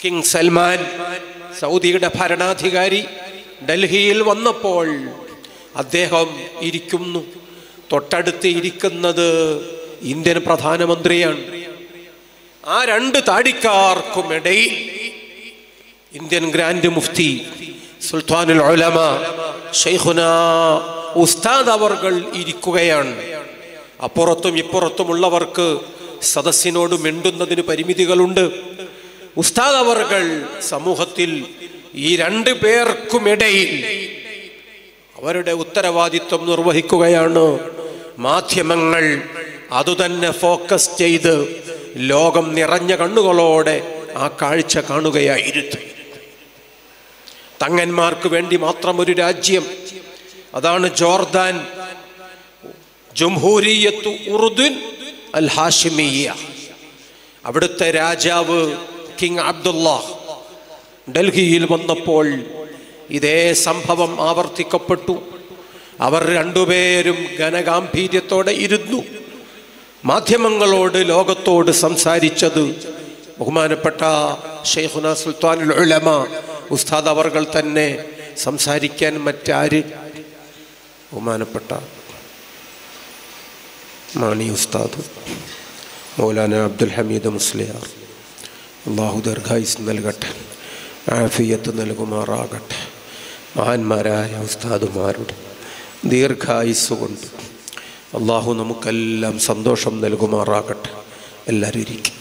കിങ് സൽമാൻ സൗദിയുടെ ഭരണാധികാരി ഡൽഹിയിൽ വന്നപ്പോൾ അദ്ദേഹം ഇരിക്കുന്നു. തൊട്ടടുത്ത് ഇരിക്കുന്നത് ഇന്ത്യൻ പ്രധാനമന്ത്രിയാണ്. ആ രണ്ട് താടിക്കാർക്കും ഇടയിൽ ഇന്ത്യൻ ഗ്രാൻഡ് മുഫ്തി സുൽത്താനുൽ ഉലമ ശൈഖുനാ ഉസ്താദ് അവർകൾ ഇരിക്കുകയാണ്. അപ്പുറത്തും ഇപ്പുറത്തുമുള്ളവർക്ക് സദസ്സിനോട് മിണ്ടുന്നതിന് പരിമിതികളുണ്ട്. ഉസ്താദ് അവർകൾ സമൂഹത്തിൽ ഈ രണ്ടു പേർക്കുമിടയിൽ അവരുടെ ഉത്തരവാദിത്വം നിർവഹിക്കുകയാണ്. മാധ്യമങ്ങൾ അതുതന്നെ ഫോക്കസ് ചെയ്ത് ലോകം നിറഞ്ഞ കണ്ണുകളോടെ ആ കാഴ്ച കാണുകയായിരുന്നു. തങ്ങന്മാർക്ക് വേണ്ടി മാത്രം ഒരു രാജ്യം, അതാണ് ജോർദാൻ, ജംഹൂരിയത്ത് ഉർദുൻ അൽ ഹാഷിമിയ്യ. അവിടുത്തെ രാജാവ് കിങ് അബ്ദുള്ള ഡൽഹിയിൽ വന്നപ്പോൾ ഇതേ സംഭവം ആവർത്തിക്കപ്പെട്ടു. അവർ രണ്ടുപേരും ഘനഗാംഭീര്യത്തോടെ ഇരുന്നു. മാധ്യമങ്ങളോട് ലോകത്തോട് സംസാരിച്ചത് ബഹുമാനപ്പെട്ട ശൈഖുനാ സുൽത്താനുൽ ഉലമ ഉസ്താദ് അവർകൾ തന്നെ. സംസാരിക്കാൻ മറ്റാര്? ബഹുമാനപ്പെട്ട മാണി ഉസ്താദ്, മൗലാന അബ്ദുൽ ഹമീദ് മുസ്ലിയാർ, അള്ളാഹു ദീർഘായുസ് നൽകട്ടെ, ആഫിയത്ത് നൽകുമാറാകട്ടെ. മഹാന്മാരായ ഉസ്താദുമാരുടെ ദീർഘായുസ് കൊണ്ട് അള്ളാഹു നമുക്കെല്ലാം സന്തോഷം നൽകുമാറാകട്ടെ. എല്ലാവരും ഇരിക്കും.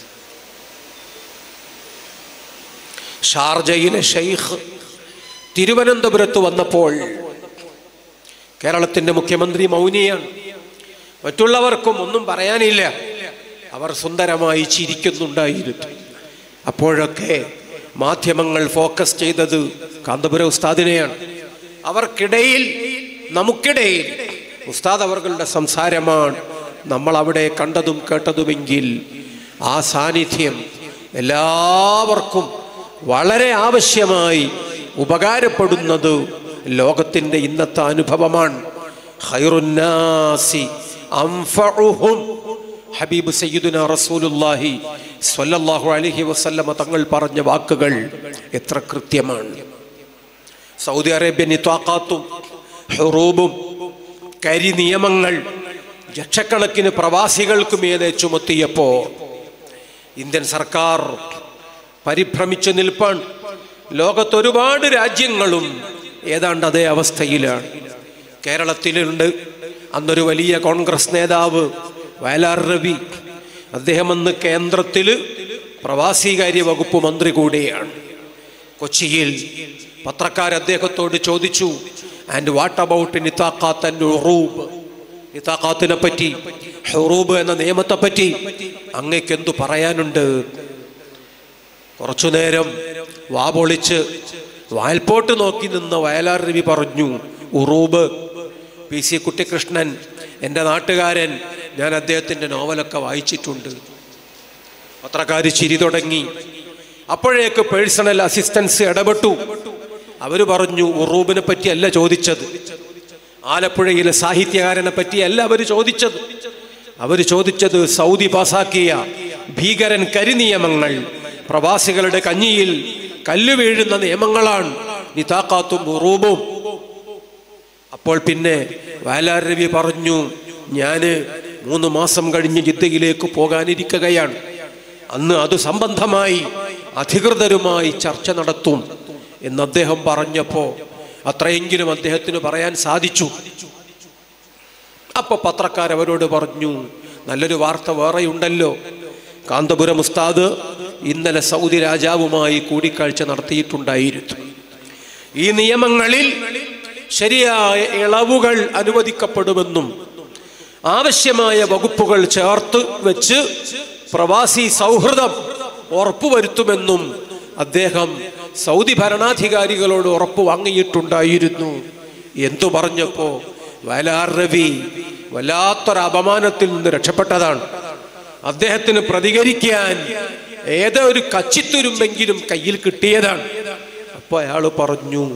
ഷാർജയിലെ ഷെയ്ഖ് തിരുവനന്തപുരത്ത് വന്നപ്പോൾ കേരളത്തിൻ്റെ മുഖ്യമന്ത്രി മൗനിയാണ്. മറ്റുള്ളവർക്കും ഒന്നും പറയാനില്ല. അവർ സുന്ദരമായി ചിരിക്കുന്നുണ്ടായിരുന്നു. അപ്പോഴൊക്കെ മാധ്യമങ്ങൾ ഫോക്കസ് ചെയ്തത് കാന്തപുര ഉസ്താദിനെയാണ്. അവർക്കിടയിൽ, നമുക്കിടയിൽ ഉസ്താദ് അവർകളുടെ സംസാരമാണ് നമ്മൾ അവിടെ കണ്ടതും കേട്ടതുമെങ്കിൽ ആ സാന്നിധ്യം എല്ലാവർക്കും വളരെ ആവശ്യമായി ഉപകാരപ്പെടുന്നത് ലോകത്തിൻ്റെ ഇന്നത്തെ അനുഭവമാണ്. ഖൈറുന്നാസി അൻഫഉഹും. ഹബീബ് സയ്യിദുനാ റസൂലുള്ളാഹി സ്വല്ലല്ലാഹു അലൈഹി വസല്ലമ തങ്ങൾ പറഞ്ഞ വാക്കുകൾ എത്ര കൃത്യമാണ്. സൗദി അറേബ്യൻ നിത്വാഖാത്തും ഹുറൂബും കരി നിയമങ്ങൾ ലക്ഷക്കണക്കിന് പ്രവാസികൾക്ക് മേലെ ചുമത്തിയപ്പോൾ ഇന്ത്യൻ സർക്കാർ പരിഭ്രമിച്ചു നിൽപ്പാൻ. ലോകത്തൊരുപാട് രാജ്യങ്ങളും ഏതാണ്ട് അതേ അവസ്ഥയിലാണ്. കേരളത്തിലുണ്ട് അന്നൊരു വലിയ കോൺഗ്രസ് നേതാവ് വയലാർ രവി. അദ്ദേഹം അന്ന് കേന്ദ്രത്തിൽ പ്രവാസികാര്യ വകുപ്പ് മന്ത്രി കൂടിയാണ്. കൊച്ചിയിൽ പത്രക്കാർ അദ്ദേഹത്തോട് ചോദിച്ചു, ആൻഡ് വാട്ട് അബൌട്ട് നിതാഖാത്ത് ആൻഡ് ഉറൂബ്, നിതാഖാത്തിനെ പറ്റി, ഹുറൂബ് എന്ന നിയമത്തെ പറ്റി അങ്ങേക്ക് എന്തു പറയാനുണ്ട്? കുറച്ചു നേരം വാപൊളിച്ച് വാൽപോട്ട് നോക്കി നിന്ന വയലാർ രവി പറഞ്ഞു, ഉറൂബ് PC കുട്ടിക്കൃഷ്ണൻ എൻ്റെ നാട്ടുകാരൻ, ഞാൻ അദ്ദേഹത്തിൻ്റെ നോവലൊക്കെ വായിച്ചിട്ടുണ്ട്. പത്രക്കാർ ചിരി തുടങ്ങി. അപ്പോഴേക്ക് പേഴ്സണൽ അസിസ്റ്റൻസ് ഇടപെട്ടു. അവർ പറഞ്ഞു, ഉറൂബിനെ പറ്റിയല്ല ചോദിച്ചത്, ആലപ്പുഴയിലെ സാഹിത്യകാരനെ പറ്റിയല്ല അവർ ചോദിച്ചത് സൗദി പാസാക്കിയ ഭീകരൻ കരിനിയമങ്ങൾ, പ്രവാസികളുടെ കഞ്ഞിയിൽ കല്ല് വീഴുന്ന നിയമങ്ങളാണ് നിതാഖാത്തും ഉറൂബും. അപ്പോൾ പിന്നെ വയലാർ രവി പറഞ്ഞു, ഞാൻ 3 മാസം കഴിഞ്ഞ് ജിദ്ദയിലേക്ക് പോകാനിരിക്കുകയാണ്. അന്ന് അത് സംബന്ധമായി അധികൃതരുമായി ചർച്ച നടത്തും എന്ന് അദ്ദേഹം പറഞ്ഞപ്പോൾ അത്രയെങ്കിലും അദ്ദേഹത്തിന് പറയാൻ സാധിച്ചു. അപ്പോൾ പത്രക്കാർ അവരോട് പറഞ്ഞു, നല്ലൊരു വാർത്ത വേറെയുണ്ടല്ലോ. കാന്തപുരം ഉസ്താദ് ഇന്നലെ സൗദി രാജാവുമായി കൂടിക്കാഴ്ച നടത്തിയിട്ടുണ്ടായിരുന്നു. ഈ നിയമങ്ങളിൽ ശരിയായ ഇളവുകൾ അനുവദിക്കപ്പെടുമെന്നും ആവശ്യമായ വകുപ്പുകൾ ചേർത്ത് വെച്ച് പ്രവാസി സൗഹൃദം ഉറപ്പുവരുത്തുമെന്നും അദ്ദേഹം സൗദി ഭരണാധികാരികളോട് ഉറപ്പ് വാങ്ങിയിട്ടുണ്ടായിരുന്നു. എന്തു പറഞ്ഞപ്പോ വയലാർ രവി വല്ലാത്തൊരു അപമാനത്തിൽ നിന്ന് രക്ഷപ്പെട്ടതാണ്. അദ്ദേഹത്തിന് പ്രതികരിക്കാൻ ഏതോ ഒരു കച്ചിത്തുരുമ്പെങ്കിലും കയ്യിൽ കിട്ടിയതാണ്. അപ്പോൾ അയാൾ പറഞ്ഞു,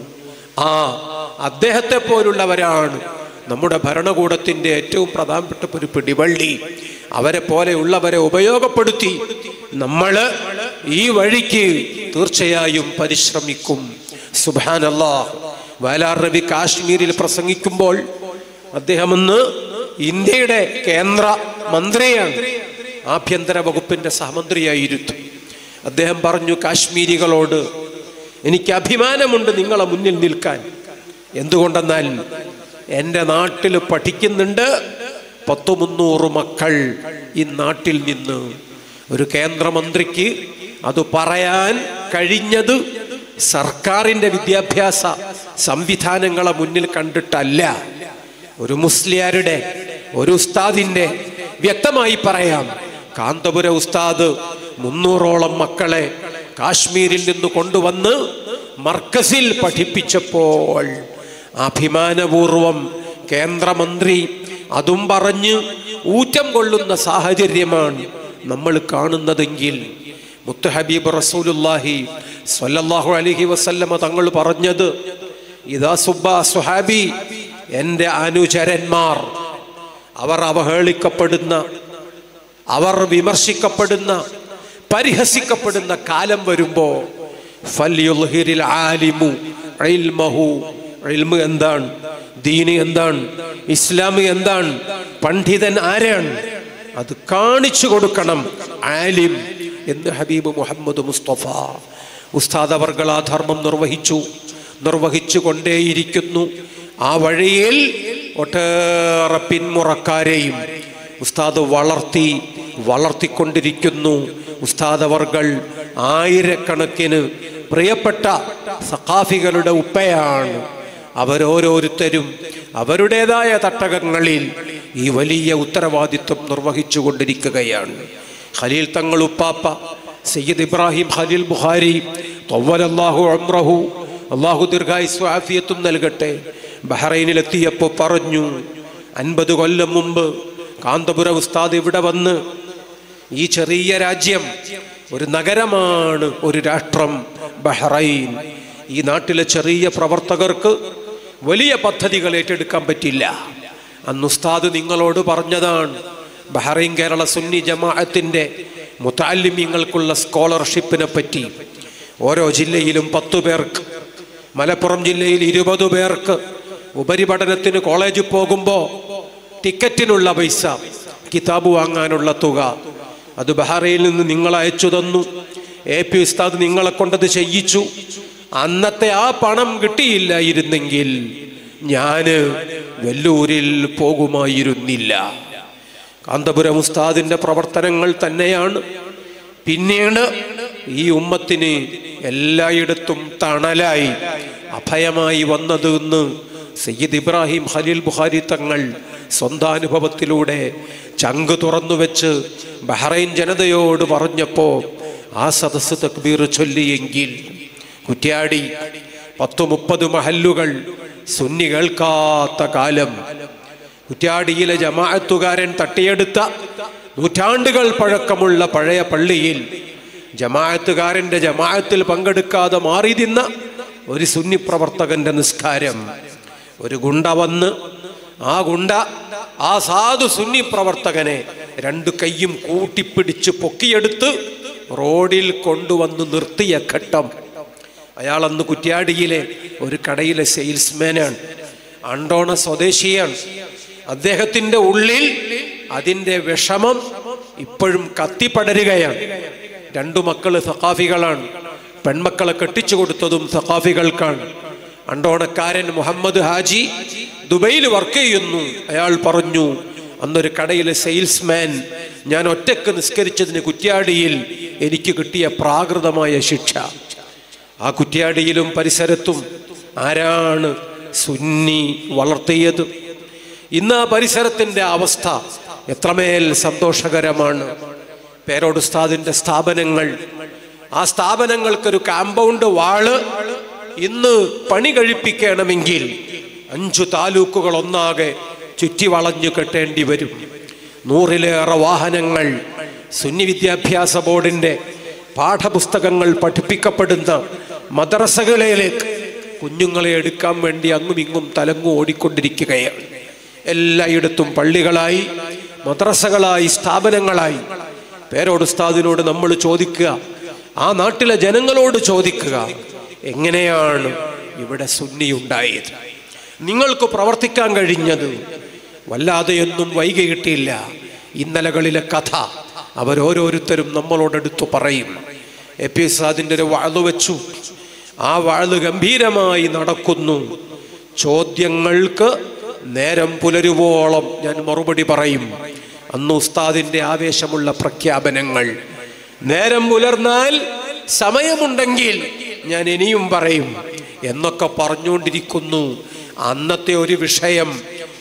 അദ്ദേഹത്തെ പോലുള്ളവരാണ് നമ്മുടെ ഭരണകൂടത്തിൻ്റെ ഏറ്റവും പ്രധാനപ്പെട്ട ഒരു പിടിവള്ളി. അവരെ പോലെയുള്ളവരെ ഉപയോഗപ്പെടുത്തി നമ്മൾ ഈ വഴിക്ക് തീർച്ചയായും പരിശ്രമിക്കും. സുബ്ഹാനല്ലാഹ്. വയലാർ റബി കാശ്മീരിൽ പ്രസംഗിക്കുമ്പോൾ അദ്ദേഹം ഇന്ന് ഇന്ത്യയുടെ കേന്ദ്ര മന്ത്രിയാണ്, ആഭ്യന്തര വകുപ്പിന്റെ സഹമന്ത്രിയായിരുന്നു. അദ്ദേഹം പറഞ്ഞു, കാശ്മീരികളോട് എനിക്ക് അഭിമാനമുണ്ട് നിങ്ങളെ മുന്നിൽ നിൽക്കാൻ. എന്തുകൊണ്ടെന്നാൽ എൻ്റെ നാട്ടിൽ പഠിക്കുന്നുണ്ട് 100-300 മക്കൾ ഈ നാട്ടിൽ നിന്ന്. ഒരു കേന്ദ്രമന്ത്രിക്ക് അത് പറയാൻ കഴിഞ്ഞത് സർക്കാരിൻ്റെ വിദ്യാഭ്യാസ സംവിധാനങ്ങളെ മുന്നിൽ കണ്ടിട്ടല്ല, ഒരു മുസ്ലിയാരുടെ, ഒരു ഉസ്താദിൻ്റെ. വ്യക്തമായി പറയാം, കാന്തപുര ഉസ്താദ് 300ഓളം മക്കളെ കാശ്മീരിൽ നിന്ന് കൊണ്ടുവന്ന് മർക്കസിൽ പഠിപ്പിച്ചപ്പോൾ അഭിമാനപൂർവം കേന്ദ്രമന്ത്രി അതും പറഞ്ഞ് ഊറ്റം കൊള്ളുന്ന സാഹചര്യമാണ് നമ്മൾ കാണുന്നതെങ്കിൽ, മുത്ത് ഹബീബ് റസൂലുള്ളാഹി സ്വല്ലല്ലാഹു അലൈഹി വസല്ലമ തങ്ങൾ പറഞ്ഞത്, ഇദാ സുബ്ബ സുഹാബി, എൻ്റെ അനുചരന്മാർ അവർ അവഹേളിക്കപ്പെടുന്ന, അവർ വിമർശിക്കപ്പെടുന്ന, പരിഹസിക്കപ്പെടുന്ന കാലം വരുമ്പോൾ ഫൽയുൽഹിരിൽ ആലിമു ഇൽമഹു, ഇൽമു എന്താണ്, ദീന് എന്താണ്, ഇസ്ലാം എന്താണ്, പണ്ഡിതൻ ആരാണ്, അത് കാണിച്ചു കൊടുക്കണം ആലിം എന്ന് ഹബീബ് മുഹമ്മദ് മുസ്തഫ. ഉസ്താദ് അവർകൾ ആ ധർമ്മം നിർവഹിച്ചു കൊണ്ടേയിരിക്കുന്നു. ആ വഴിയിൽ ഒട്ടേറെ പിന്മുറക്കാരെയും ഉസ്താദ് വളർത്തിക്കൊണ്ടിരിക്കുന്നു. ഉസ്താദ് അവർകൾ ആയിരക്കണക്കിന് പ്രിയപ്പെട്ട സഖാഫികളുടെ ഉപ്പയാണ്. അവരോരോരുത്തരും അവരുടേതായ തട്ടകങ്ങളിൽ ഈ വലിയ ഉത്തരവാദിത്വം നിർവഹിച്ചു കൊണ്ടിരിക്കുകയാണ്. ഖലീൽ തങ്ങൾ ഉപ്പാപ്പ സയ്യിദ് ഇബ്രാഹിം ഖലീൽ ബുഖാരി തവ്വലല്ലാഹു ഉംറഹു, അല്ലാഹു ദീർഘായുസ്സും ആഫിയത്തും നൽകട്ടെ, ബഹ്റൈനിലെത്തിയപ്പോൾ പറഞ്ഞു, 50 കൊല്ലം മുമ്പ് കാന്തപുര ഉസ്താദ് ഇവിടെ വന്ന്, ഈ ചെറിയ രാജ്യം, ഒരു നഗരമാണ്, ഒരു രാഷ്ട്രം ബഹ്റൈൻ. ഈ നാട്ടിലെ ചെറിയ പ്രവർത്തകർക്ക് വലിയ പദ്ധതികൾ ഏറ്റെടുക്കാൻ പറ്റില്ല. അന്ന് ഉസ്താദ് നിങ്ങളോട് പറഞ്ഞതാണ്, ബഹ്റൈൻ കേരള സുന്നി ജമാഅത്തിന്റെ മുതഅല്ലിമീങ്ങൾക്കുള്ള സ്കോളർഷിപ്പിനെ പറ്റി. ഓരോ ജില്ലയിലും 10 പേർക്ക്, മലപ്പുറം ജില്ലയിൽ 20 പേർക്ക് ഉപരിപഠനത്തിന് കോളേജിൽ പോകുമ്പോൾ ടിക്കറ്റിനുള്ള പൈസ, കിതാബ് വാങ്ങാനുള്ള തുക, അത് ബഹ്റൈനിൽ നിന്ന് നിങ്ങൾ അയച്ചു തന്നു. AP ഉസ്താദ് നിങ്ങളെ കൊണ്ടത് ചെയ്യിച്ചു. അന്നത്തെ ആ പണം കിട്ടിയില്ലായിരുന്നെങ്കിൽ ഞാന് വെല്ലൂരിൽ പോകുമായിരുന്നില്ല. കാന്തപുരം ഉസ്താദിന്റെ പ്രവർത്തനങ്ങൾ തന്നെയാണ് പിന്നീട് ഈ ഉമ്മത്തിന് എല്ലായിടത്തും തണലായി, അഭയമായി വന്നത് എന്ന് സയ്യിദ് ഇബ്രാഹിം ഖലീൽ ബുഖാരി തങ്ങൾ സ്വന്താനുഭവത്തിലൂടെ ചങ്ക് തുറന്നു വെച്ച് ബഹ്റൈൻ ജനതയോട് പറഞ്ഞപ്പോൾ ആ സദസ്സ് തക്ബീർ ചൊല്ലിയെങ്കിൽ, കുറ്റ്യാടി 10-30 മഹല്ലുകൾ സുന്നി കേൾക്കാത്ത കാലം, കുറ്റ്യാടിയിലെ ജമാഅത്തുകാരൻ തട്ടിയെടുത്ത നൂറ്റാണ്ടുകൾ പഴക്കമുള്ള പഴയ പള്ളിയിൽ ജമാഅത്തുകാരൻ്റെ ജമാഅത്തിൽ പങ്കെടുക്കാതെ മാറി നിന്ന ഒരു സുന്നി പ്രവർത്തകന്റെ നിസ്കാരം, ഒരു ഗുണ്ട വന്ന് ആ സാധു സുന്നി പ്രവർത്തകനെ 2 കൈയും കൂട്ടിപ്പിടിച്ച് പൊക്കിയെടുത്ത് റോഡിൽ കൊണ്ടുവന്ന് നിർത്തിയ ഘട്ടം. അയാൾ അന്ന് കുറ്റ്യാടിയിലെ ഒരു കടയിലെ സെയിൽസ്മാനാണ്, അണ്ടോണ സ്വദേശിയാണ്. അദ്ദേഹത്തിൻ്റെ ഉള്ളിൽ അതിൻ്റെ വിഷമം ഇപ്പോഴും കത്തിപ്പടരുകയാണ്. 2 മക്കള് സഖാഫികളാണ്, പെൺമക്കളെ കെട്ടിച്ചു കൊടുത്തതും സഖാഫികൾക്കാണ്. അണ്ടോണക്കാരൻ മുഹമ്മദ് ഹാജി ദുബൈയിൽ വർക്ക് ചെയ്യുന്നു. അയാൾ പറഞ്ഞു, അന്നൊരു കടയിലെ സെയിൽസ്മാൻ, ഞാൻ ഒറ്റക്ക് നിസ്കരിച്ചതിന് കുറ്റ്യാടിയിൽ എനിക്ക് കിട്ടിയ പ്രാകൃതമായ ശിക്ഷ. ആ കുറ്റ്യാടിയിലും പരിസരത്തും ആരാണ് സുന്നി വളർത്തിയത്? ഇന്ന് ആ പരിസരത്തിൻ്റെ അവസ്ഥ എത്രമേൽ സന്തോഷകരമാണ്. പേരോട് ഉസ്താദിന്റെ സ്ഥാപനങ്ങൾ, ആ സ്ഥാപനങ്ങൾക്കൊരു കാമ്പൗണ്ട് വാള് ഇന്ന് പണി കഴിപ്പിക്കണമെങ്കിൽ 5 താലൂക്കുകൾ ഒന്നാകെ ചുറ്റി വളഞ്ഞു കെട്ടേണ്ടി വരും. 100-ലേറെ വാഹനങ്ങൾ സുന്നി വിദ്യാഭ്യാസ ബോർഡിന്റെ പാഠപുസ്തകങ്ങൾ പഠിപ്പിക്കപ്പെടുന്ന മദ്രസകളിലേക്ക് കുഞ്ഞുങ്ങളെ എടുക്കാൻ വേണ്ടി അങ്ങും ഇങ്ങും തലങ്ങും ഓടിക്കൊണ്ടിരിക്കുകയാണ്. എല്ലായിടത്തും പള്ളികളായി, മദ്രസകളായി, സ്ഥാപനങ്ങളായി. പേരോട് ഉസ്താദിനോട് നമ്മൾ ചോദിക്കുക, ആ നാട്ടിലെ ജനങ്ങളോട് ചോദിക്കുക, എങ്ങനെയാണ് ഇവിടെ സുന്നി ഉണ്ടായത്? നിങ്ങൾക്ക് പ്രവർത്തിക്കാൻ കഴിഞ്ഞത്? വല്ലാതെയൊന്നും വൈകിയിട്ടില്ല. ഇന്നലകളിലെ കഥ അവരോരോരുത്തരും നമ്മളോടെടുത്തു പറയും. എ പി ഉസ്താദിൻ്റെ ഒരു വഅദ് വെച്ചു. ആ വഅദ് ഗംഭീരമായി നടക്കുന്നു. ചോദ്യങ്ങൾക്ക് നേരം പുലരുവോളം ഞാൻ മറുപടി പറയും. അന്ന് ഉസ്താദിൻ്റെ ആവേശമുള്ള പ്രഖ്യാപനങ്ങൾ. നേരം പുലർന്നാൽ സമയമുണ്ടെങ്കിൽ ഞാൻ ഇനിയും പറയും എന്നൊക്കെ പറഞ്ഞുകൊണ്ടിരിക്കുന്നു. അന്നത്തെ ഒരു വിഷയം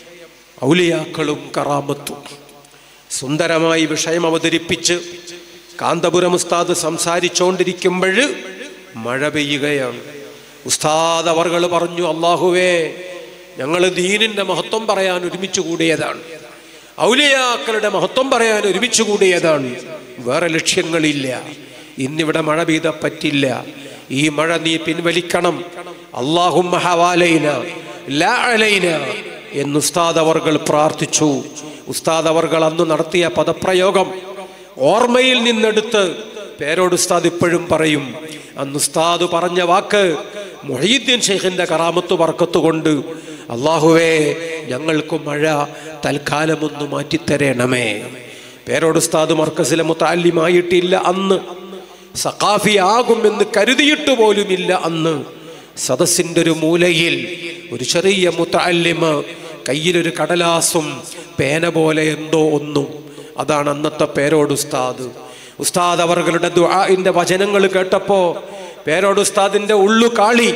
ഔലിയാക്കളും കറാമത്തും. സുന്ദരമായി വിഷയം അവതരിപ്പിച്ച് കാന്തപുരം ഉസ്താദ് സംസാരിച്ചുകൊണ്ടിരിക്കുമ്പോൾ മഴ പെയ്യുകയാണ്. ഉസ്താദ് അവർകൾ പറഞ്ഞു, അല്ലാഹുവേ, ഞങ്ങൾ ദീനിൻ്റെ മഹത്വം പറയാൻ ഒരുമിച്ച് കൂടിയതാണ്, ഔലിയാക്കളുടെ മഹത്വം പറയാൻ ഒരുമിച്ച് കൂടിയതാണ്, വേറെ ലക്ഷ്യങ്ങളില്ല. ഇന്നിവിടെ മഴ പെയ്ത പറ്റില്ല, ഈ മഴ നീ പിൻവലിക്കണം. അല്ലാഹുമ്മ ഹവാലൈന ലാ അലൈന എന്ന് ഉസ്താദ് അവർകൾ പ്രാർത്ഥിച്ചു. ഉസ്താദ് അവർകൾ അന്ന് നടത്തിയ പദപ്രയോഗം ഓർമ്മയിൽ നിന്നെടുത്ത് പേരോട് ഉസ്താദ് ഇപ്പോഴും പറയും. അന്ന് ഉസ്താദ് പറഞ്ഞ വാക്ക് മുഹീദ്ദീൻ ഷെയ്ഖിന്റെ കറാമത്ത് ബർക്കത്ത് കൊണ്ട്, അല്ലാഹുവേ, ഞങ്ങൾക്ക് മഴ തൽക്കാലം ഒന്ന് മാറ്റിത്തരണമേ. പേരോട് ഉസ്താദ് മർക്കസിലെ മുതഅല്ലിമായിട്ടില്ല അന്ന്, സഖാഫി ആകുമെന്ന് കരുതിയിട്ട് പോലുമില്ല അന്ന്. സദസ്സിൻ്റെ ഒരു മൂലയിൽ ഒരു ചെറിയ മുതഅല്ലിമ് കയ്യിലൊരു കടലാസും പേന പോലെ എന്തോ ഒന്നും. അതാണ് അന്നത്തെ പേരോട് ഉസ്താദ്. ഉസ്താദ് അവരുടെ ദുആഇന്റെ വചനങ്ങൾ കേട്ടപ്പോ പേരോട് ഉസ്താദിന്റെ ഉള്ളു കാളി.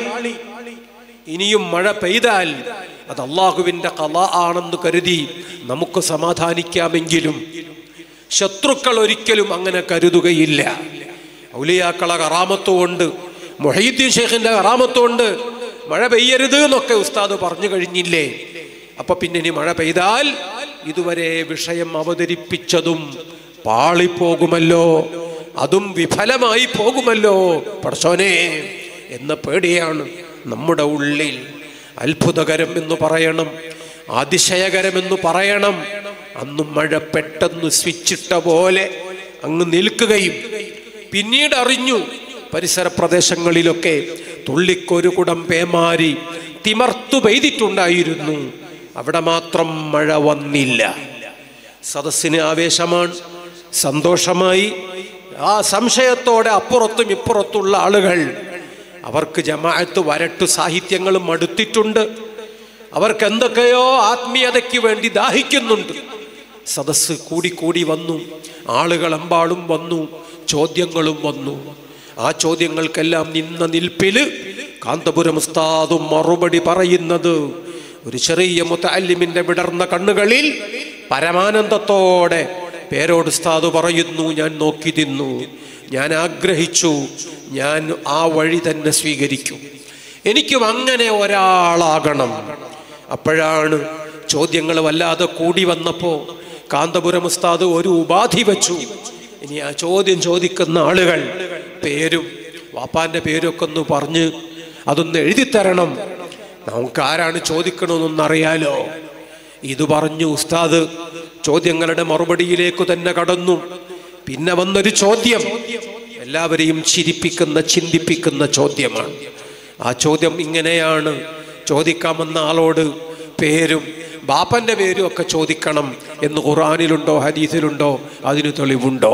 ഇനിയും മഴ പെയ്താൽ അത് അള്ളാഹുവിന്റെ ഖളാ ആണെന്ന് കരുതി നമുക്ക് സമാധാനിക്കാമെങ്കിലും ശത്രുക്കൾ ഒരിക്കലും അങ്ങനെ കരുതുകയില്ല. ഔലിയാക്കളെ കറാമത്തുകൊണ്ട്, മുഹീദ്ദീൻ ഷെയ്ഖിന്റെ കറാമത്തുകൊണ്ട് മഴ പെയ്യരുത് എന്നൊക്കെ ഉസ്താദ് പറഞ്ഞു കഴിഞ്ഞില്ലേ? അപ്പൊ പിന്നെ ഇനി മഴ പെയ്താൽ ഇതുവരെ വിഷയം അവതരിപ്പിച്ചതും പാളിപ്പോകുമല്ലോ, അതും വിഫലമായി പോകുമല്ലോ പടച്ചോനെ എന്ന പേടിയാണ് നമ്മുടെ ഉള്ളിൽ. അത്ഭുതകരം എന്ന് പറയണം, അതിശയകരമെന്ന് പറയണം. അന്ന് മഴ പെട്ടെന്ന് സ്വിച്ചിട്ട പോലെ അങ്ങ് നിൽക്കുകയും പിന്നീട് അറിഞ്ഞു പരിസര പ്രദേശങ്ങളിലൊക്കെ തുള്ളിക്കൊരു കുടം പേമാരി തിമർത്തു പെയ്തിട്ടുണ്ടായിരുന്നു. അവിടെ മാത്രം മഴ വന്നില്ല. സദസ്സിന് ആവേശമാണ്, സന്തോഷമായി. ആ സംശയത്തോടെ അപ്പുറത്തും ഇപ്പുറത്തുള്ള ആളുകൾ, അവർക്ക് ജമാഅത്ത് വരട്ടു സാഹിത്യങ്ങളും മടുത്തിട്ടുണ്ട്. അവർക്ക് എന്തൊക്കെയോ ആത്മീയതയ്ക്ക് വേണ്ടി ദാഹിക്കുന്നുണ്ട്. സദസ്സ് കൂടിക്കൂടി വന്നു, ആളുകളെമ്പാടും വന്നു, ചോദ്യങ്ങളും വന്നു. ആ ചോദ്യങ്ങൾക്കെല്ലാം നിന്ന നിൽപ്പില് കാന്തപുരം ഉസ്താദും മറുപടി പറയുന്നത് ഒരു ചെറിയ മുതഅല്ലിമിന്റെ വിടർന്ന കണ്ണുകളിൽ പരമാനന്ദത്തോടെ പേരോട് ഉസ്താദ് പറയുന്നു, ഞാൻ നോക്കി നിന്നു, ഞാൻ ആഗ്രഹിച്ചു, ഞാൻ ആ വഴി തന്നെ സ്വീകരിക്കും, എനിക്കും അങ്ങനെ ഒരാളാകണം. അപ്പോഴാണ് ചോദ്യങ്ങൾ വല്ലാതെ കൂടി വന്നപ്പോൾ കാന്തപുരം ഉസ്താദ് ഒരു ഉപാധി വെച്ചു. ഇനി ആ ചോദ്യം ചോദിക്കുന്ന ആളുകൾ പേരും വാപ്പാന്റെ പേരൊക്കെ ഒന്ന് പറഞ്ഞ് അതൊന്ന് എഴുതിത്തരണം, നമുക്ക് ആരാണ് ചോദിക്കണമെന്നറിയാലോ. ഇത് പറഞ്ഞു ഉസ്താദ് ചോദ്യങ്ങളുടെ മറുപടിയിലേക്ക് തന്നെ കടന്നു. പിന്നെ വന്നൊരു ചോദ്യം എല്ലാവരെയും ചിരിപ്പിക്കുന്ന, ചിന്തിപ്പിക്കുന്ന ചോദ്യമാണ്. ആ ചോദ്യം ഇങ്ങനെയാണ്: ചോദിക്കാമെന്ന ആളോട് പേരും ബാപ്പന്റെ പേരും ഒക്കെ ചോദിക്കണം എന്ന് ഖുർആനിലുണ്ടോ ഹദീസിലുണ്ടോ? അതിന് തെളിവുണ്ടോ?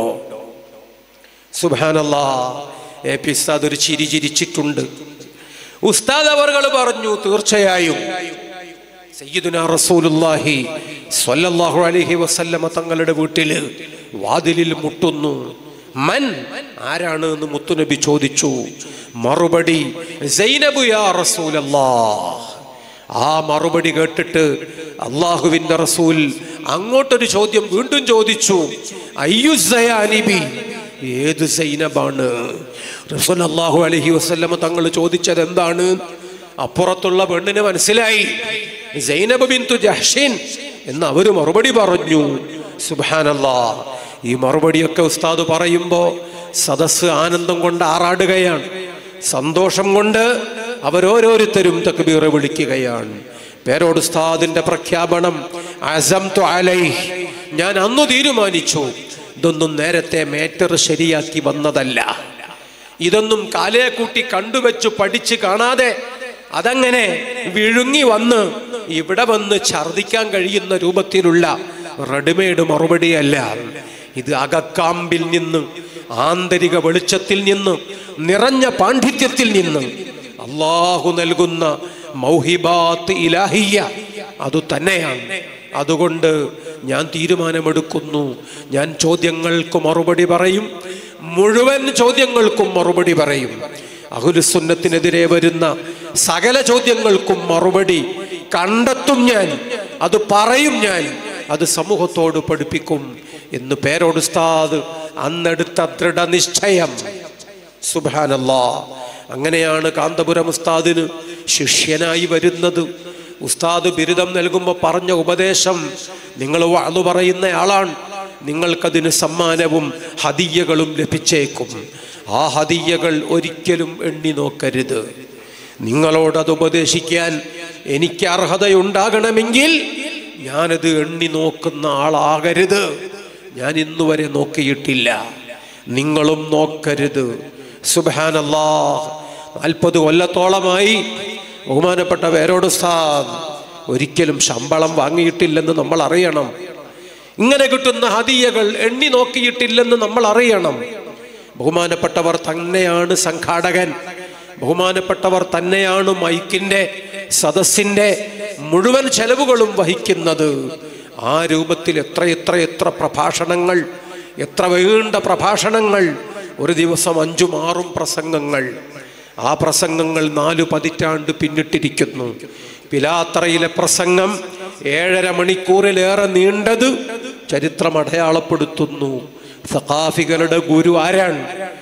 സുബ്ഹാനല്ലാഹ്. എ പി ഉസ്താദ് ഒരു ചിരി ചിരിച്ചിട്ടുണ്ട്. ഉസ്താദ് അവർകൾ പറഞ്ഞു, തീർച്ചയായും സയ്യിദുനാ റസൂലുള്ളാഹി സ്വല്ലല്ലാഹു അലൈഹി വസല്ലമ തങ്ങളുടെ വീട്ടില് വാതിലിൽ മുട്ടുന്നു. മൻ, ആരാണ് എന്ന് മുത്തുനബി ചോദിച്ചു. മറുപടി സൈനബു യാ റസൂലല്ലാഹ്. ആ മറുപടി കേട്ടിട്ട് അള്ളാഹുവിന്റെ റസൂൽ അങ്ങോട്ടൊരു ചോദ്യം വീണ്ടും ചോദിച്ചു. അയ്യുസ്സയാനിബി, ഏത് സൈനബാണ്? റസൂൽ സല്ലല്ലാഹു അലൈഹി വസല്ലമ തങ്ങൾ ചോദിച്ചത് എന്താണ്? അപ്പുറത്തുള്ള പെണ്ണിന് മനസ്സിലായി, സൈനബ് ബിന്തു ജഹ്ഷിൻ എന്ന് അവര് മറുപടി പറഞ്ഞു. സുബ്ഹാനല്ലാഹ്. ഈ മറുപടിയൊക്കെ ഉസ്താദ് പറയുമ്പോ സദസ്സ് ആനന്ദം കൊണ്ട് ആറാടുകയാണ്. സന്തോഷം കൊണ്ട് അവരോരോരുത്തരും തക്ബീർ വിളിക്കുകയാണ്. പേരോട് ഉസ്താദിന്റെ പ്രഖ്യാപനം, അസംതു അലൈഹി, ഞാൻ അന്നു തീരുമാനിച്ചു. ഇതൊന്നും നേരത്തെ മേറ്റർ ശരിയാക്കി വന്നതല്ല. ഇതൊന്നും കാലേ കൂട്ടി കണ്ടുവച്ച് പഠിച്ച് കാണാതെ അതങ്ങനെ വിഴുങ്ങി വന്ന് ഇവിടെ വന്ന് ഛർദിക്കാൻ കഴിയുന്ന രൂപത്തിലുള്ള റെഡിമെയ്ഡ് മറുപടിയല്ല. ഇത് അകക്കാമ്പിൽ നിന്ന്, ആന്തരിക വെളിച്ചത്തിൽ നിന്ന്, നിറഞ്ഞ പാണ്ഡിത്യത്തിൽ നിന്ന് അള്ളാഹു നൽകുന്ന മൗഹിബാത്ത് ഇലാഹിയ അത് തന്നെയാണ്. അതുകൊണ്ട് ഞാൻ തീരുമാനമെടുക്കുന്നു, ഞാൻ ചോദ്യങ്ങൾക്ക് മറുപടി പറയും, മുഴുവൻ ചോദ്യങ്ങൾക്കും മറുപടി പറയും. അഹ്ലുസുന്നത്തിനെതിരെ വരുന്ന സകല ചോദ്യങ്ങൾക്കും മറുപടി കണ്ടെത്തും ഞാൻ, അത് പറയും ഞാൻ, അത് സമൂഹത്തോട് പഠിപ്പിക്കും എന്ന് പേരോട് ഉസ്താദ് അന്നെടുത്ത ദൃഢനിശ്ചയം. സുബ്ഹാനല്ലാഹ്. അങ്ങനെയാണ് കാന്തപുരം ഉസ്താദിന് ശിഷ്യനായി വരുന്നത്. ഉസ്താദ് ബിരുദം നൽകുമ്പോൾ പറഞ്ഞ ഉപദേശം, നിങ്ങൾ വഅ്ള് പറയുന്ന ആളാണ്, നിങ്ങൾക്കതിന് സമ്മാനവും ഹദിയ്യകളും ലഭിച്ചേക്കും. ആ ഹദിയ്യകൾ ഒരിക്കലും എണ്ണി നോക്കരുത്. നിങ്ങളോടത് ഉപദേശിക്കാൻ എനിക്ക് അർഹതയുണ്ടാകണമെങ്കിൽ ഞാനത് എണ്ണി നോക്കുന്ന ആളാകരുത്. ഞാൻ ഇന്നുവരെ നോക്കിയിട്ടില്ല, നിങ്ങളും നോക്കരുത്. സുബ്ഹാനല്ലാഹ്. 40 കൊല്ലത്തോളമായി ബഹുമാനപ്പെട്ട പേരോട് ഉസ്താദ് ഒരിക്കലും ശമ്പളം വാങ്ങിയിട്ടില്ലെന്ന് നമ്മൾ അറിയണം. ഇങ്ങനെ കിട്ടുന്ന ഹദിയകൾ എണ്ണി നോക്കിയിട്ടില്ലെന്ന് നമ്മൾ അറിയണം. ബഹുമാനപ്പെട്ടവർ തന്നെയാണ് സംഘാടകൻ, ബഹുമാനപ്പെട്ടവർ തന്നെയാണ് മൈക്കിന്റെ സദസ്സിന്റെ മുഴുവൻ ചെലവുകളും വഹിക്കുന്നത്. ആ രൂപത്തിൽ എത്ര പ്രഭാഷണങ്ങൾ, എത്ര വേണ്ട പ്രഭാഷണങ്ങൾ, ഒരു ദിവസം 5ഉം 6ഉം പ്രസംഗങ്ങൾ. ആ പ്രസംഗങ്ങൾ 4 പതിറ്റാണ്ട് പിന്നിട്ടിരിക്കുന്നു. പിലാത്തറയിലെ പ്രസംഗം 7.5 മണിക്കൂറിലേറെ നീണ്ടത് ചരിത്രം അടയാളപ്പെടുത്തുന്നു. സഖാഫികളുടെ ഗുരു ആരാണ്?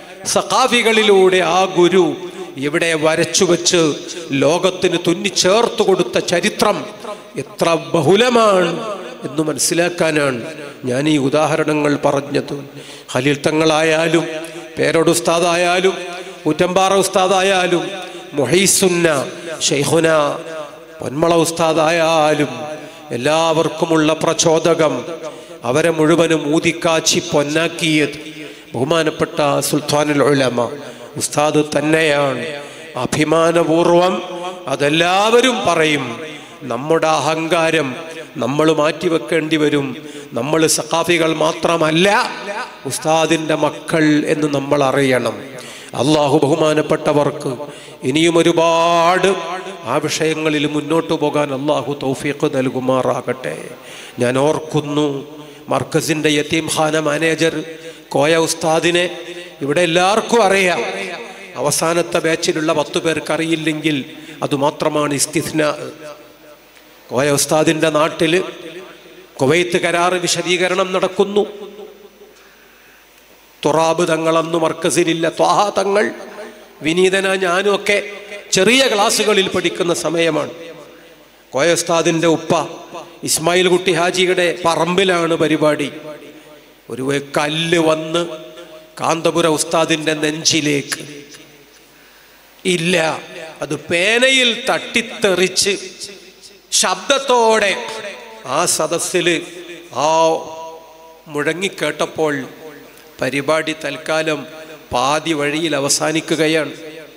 സഖാഫികളിലൂടെ ആ ഗുരു ഇവിടെ വരച്ചുവെച്ച് ലോകത്തിന് തുന്നിച്ചേർത്ത് കൊടുത്ത ചരിത്രം എത്ര ബഹുലമാണ് എന്ന് മനസ്സിലാക്കാനാണ് ഞാൻ ഈ ഉദാഹരണങ്ങൾ പറഞ്ഞത്. ഖലീൽ തങ്ങളായാലും, പേരോട് ഉസ്താദായാലും, കൂറ്റമ്പാറ ഉസ്താദായാലും, മുഹീസുന്ന ശൈഖുന പൊന്മള ഉസ്താദായാലും എല്ലാവർക്കുമുള്ള പ്രചോദകം, അവരെ മുഴുവനും ഊതിക്കാച്ചി പൊന്നാക്കിയത് ബഹുമാനപ്പെട്ട സുൽത്താനുൽ ഉലമ ഉസ്താദ് തന്നെയാണ്. അഭിമാനപൂർവം അതെല്ലാവരും പറയും. നമ്മുടെ അഹങ്കാരം നമ്മൾ മാറ്റിവെക്കേണ്ടി വരും. നമ്മൾ സഖാഫികൾ മാത്രമല്ല, ഉസ്താദിൻ്റെ മക്കൾ എന്ന് നമ്മൾ അറിയണം. അള്ളാഹു ബഹുമാനപ്പെട്ടവർക്ക് ഇനിയും ഒരുപാട് ആ വിഷയങ്ങളിൽ മുന്നോട്ട് പോകാൻ അള്ളാഹു തൗഫീഖ് നൽകുമാറാകട്ടെ. ഞാൻ ഓർക്കുന്നു, മർക്കസിൻ്റെ യതീംഖാന മാനേജർ കോയ ഉസ്താദിനെ ഇവിടെ എല്ലാവർക്കും അറിയാം. അവസാനത്തെ ബാച്ചിലുള്ള 10 പേർക്ക് അറിയില്ലെങ്കിൽ അതുമാത്രമാണ് ഇസ്തിസ്നാ. കോയ ഉസ്താദിൻ്റെ നാട്ടിൽ കുവൈത്ത് കരാറ് വിശദീകരണം നടക്കുന്നു. തുറാബ് തങ്ങളന്ന് മർക്കസിലില്ല, ത്വാഹ തങ്ങൾ, വിനീതന, ഞാനും ഒക്കെ ചെറിയ ക്ലാസ്സുകളിൽ പഠിക്കുന്ന സമയമാണ്. കോയ ഉസ്താദിൻ്റെ ഉപ്പ ഇസ്മായിൽ കുട്ടി ഹാജിയുടെ പറമ്പിലാണ് പരിപാടി. ഒരു കല്ല് വന്ന് കാന്തപുര ഉസ്താദിൻ്റെ നെഞ്ചിലേക്ക് ഇല്ല, അത് പേനയിൽ തട്ടിത്തെറിച്ച് ശബ്ദത്തോടെ ആ സദസ്സിൽ ആ മുഴങ്ങിക്കേട്ടപ്പോൾ പരിപാടി തൽക്കാലം പാതി വഴിയിൽ അവസാനിക്കുകയാണ്.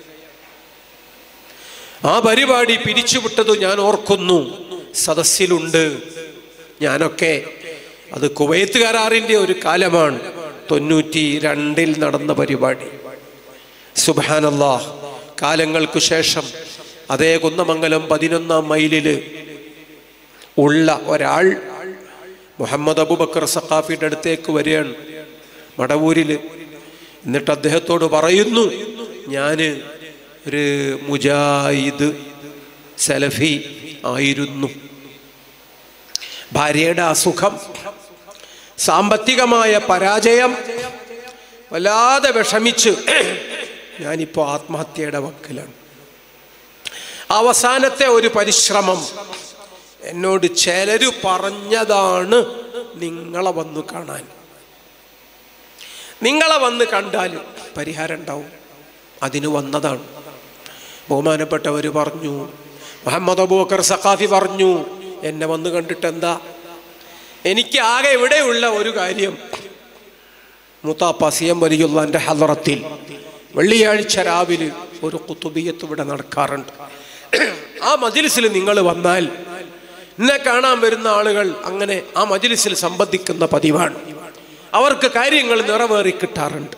ആ പരിപാടി പിരിച്ചുവിട്ടത് ഞാൻ ഓർക്കുന്നു, സദസ്സിലുണ്ട് ഞാനൊക്കെ. അത് കുവൈത്ത് കരാറിൻ്റെ ഒരു കാലമാണ്, 92 നടന്ന പരിപാടി. സുബ്ഹാനല്ലാഹ്. കാലങ്ങൾക്ക് ശേഷം അതേ കുന്നമംഗലം 11-ാം മൈലിൽ ഉള്ള ഒരാൾ മുഹമ്മദ് അബൂബക്കർ സഖാഫിയുടെ അടുത്തേക്ക് വരികയാണ് മടവൂരിൽ. എന്നിട്ട് അദ്ദേഹത്തോട് പറയുന്നു, ഞാൻ ഒരു മുജാഹിദ് സലഫി ആയിരുന്നു. ഭാര്യയുടെ അസുഖം, സാമ്പത്തികമായ പരാജയം, വല്ലാതെ വിഷമിച്ച് ഞാനിപ്പോൾ ആത്മഹത്യയുടെ വക്കിലാണ്. അവസാനത്തെ ഒരു പരിശ്രമം എന്നോട് ചിലര് പറഞ്ഞതാണ്, നിങ്ങളെ വന്നു കാണാൻ. നിങ്ങളെ വന്ന് കണ്ടാൽ പരിഹാരം ഉണ്ടാവും. അതിന് വന്നതാണ്. ബഹുമാനപ്പെട്ടവർ പറഞ്ഞു, മുഹമ്മദ് അബൂബക്കർ സഖാഫി പറഞ്ഞു, എന്നെ വന്ന് കണ്ടിട്ട് എന്താ? എനിക്ക് ആകെ ഇവിടെയുള്ള ഒരു കാര്യം, മുത്താപ്പ സിയം വലിയുള്ളാന്റെ ഹളറത്തിൽ വെള്ളിയാഴ്ച രാവിലെ ഒരു ഖുതുബിയത്ത് ഇവിടെ നടക്കാറുണ്ട്. ആ മജ്ലിസിൽ നിങ്ങൾ വന്നാൽ എന്നെ കാണാൻ വരുന്ന ആളുകൾ അങ്ങനെ ആ മജ്ലിസിൽ സംബന്ധിക്കുന്ന പതിവാണ്. അവർക്ക് കാര്യങ്ങൾ നിറവേറി കിട്ടാറുണ്ട്.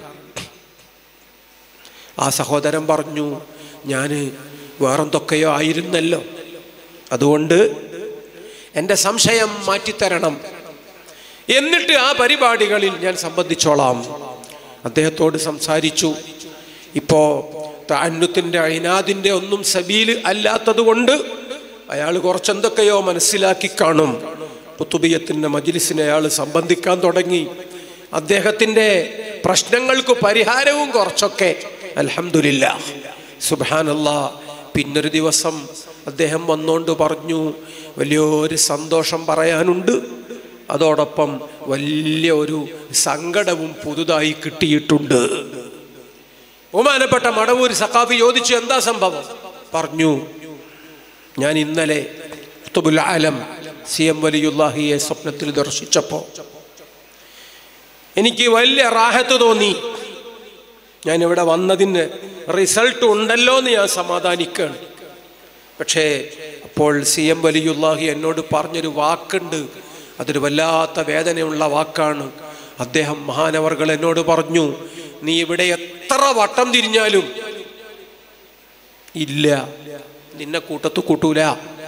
ആ സഹോദരൻ പറഞ്ഞു, ഞാൻ വേറെന്തൊക്കെയോ ആയിരുന്നല്ലോ, അതുകൊണ്ട് എൻ്റെ സംശയം മാറ്റിത്തരണം, എന്നിട്ട് ആ പരിപാടികളിൽ ഞാൻ സംബന്ധിച്ചോളാം. അദ്ദേഹത്തോട് സംസാരിച്ചു. ഇപ്പോൾ തഅന്നുത്തിൻ്റെ ഇനാദിൻ്റെ ഒന്നും സബീല് അല്ലാത്തത് കൊണ്ട് അയാൾ കുറച്ചെന്തൊക്കെയോ മനസ്സിലാക്കി കാണും. ഖുതുബിയത്തിൻ്റെ മജ്ലിസിനെ അയാൾ സംബന്ധിക്കാൻ തുടങ്ങി. അദ്ദേഹത്തിൻ്റെ പ്രശ്നങ്ങൾക്ക് പരിഹാരവും കുറച്ചൊക്കെ അൽഹംദുലില്ലാഹ് സുബ്ഹാനല്ലാഹ്. പിന്നൊരു ദിവസം അദ്ദേഹം വന്നുകൊണ്ട് പറഞ്ഞു, വലിയൊരു സന്തോഷം പറയാനുണ്ട്, അതോടൊപ്പം വലിയ ഒരു സങ്കടവും പുതുതായി കിട്ടിയിട്ടുണ്ട്. ബഹുമാനപ്പെട്ട മടവൂർ സഖാഫി ചോദിച്ചു, എന്താ സംഭവം? പറഞ്ഞു, ഞാൻ ഇന്നലെ ഖുതുബുൽ ആലം CM വലിയുല്ലാഹിയെ സ്വപ്നത്തിൽ ദർശിച്ചപ്പോൾ എനിക്ക് വലിയ റാഹത്ത് തോന്നി. ഞാനിവിടെ വന്നതിന് റിസൾട്ട് ഉണ്ടല്ലോ എന്ന് ഞാൻ സമാധാനിക്കുകയാണ്. പക്ഷേ അപ്പോൾ CM വലിയുല്ലാഹി എന്നോട് പറഞ്ഞൊരു വാക്കുണ്ട്, അതൊരു വല്ലാത്ത വേദനയുള്ള വാക്കാണ്. അദ്ദേഹം മഹാനവർകൾ എന്നോട് പറഞ്ഞു, നീ ഇവിടെ എത്ര വട്ടം തിരിഞ്ഞാലും ഇല്ല, നിന്നെ കൂട്ടത്ത് കൂട്ടൂല.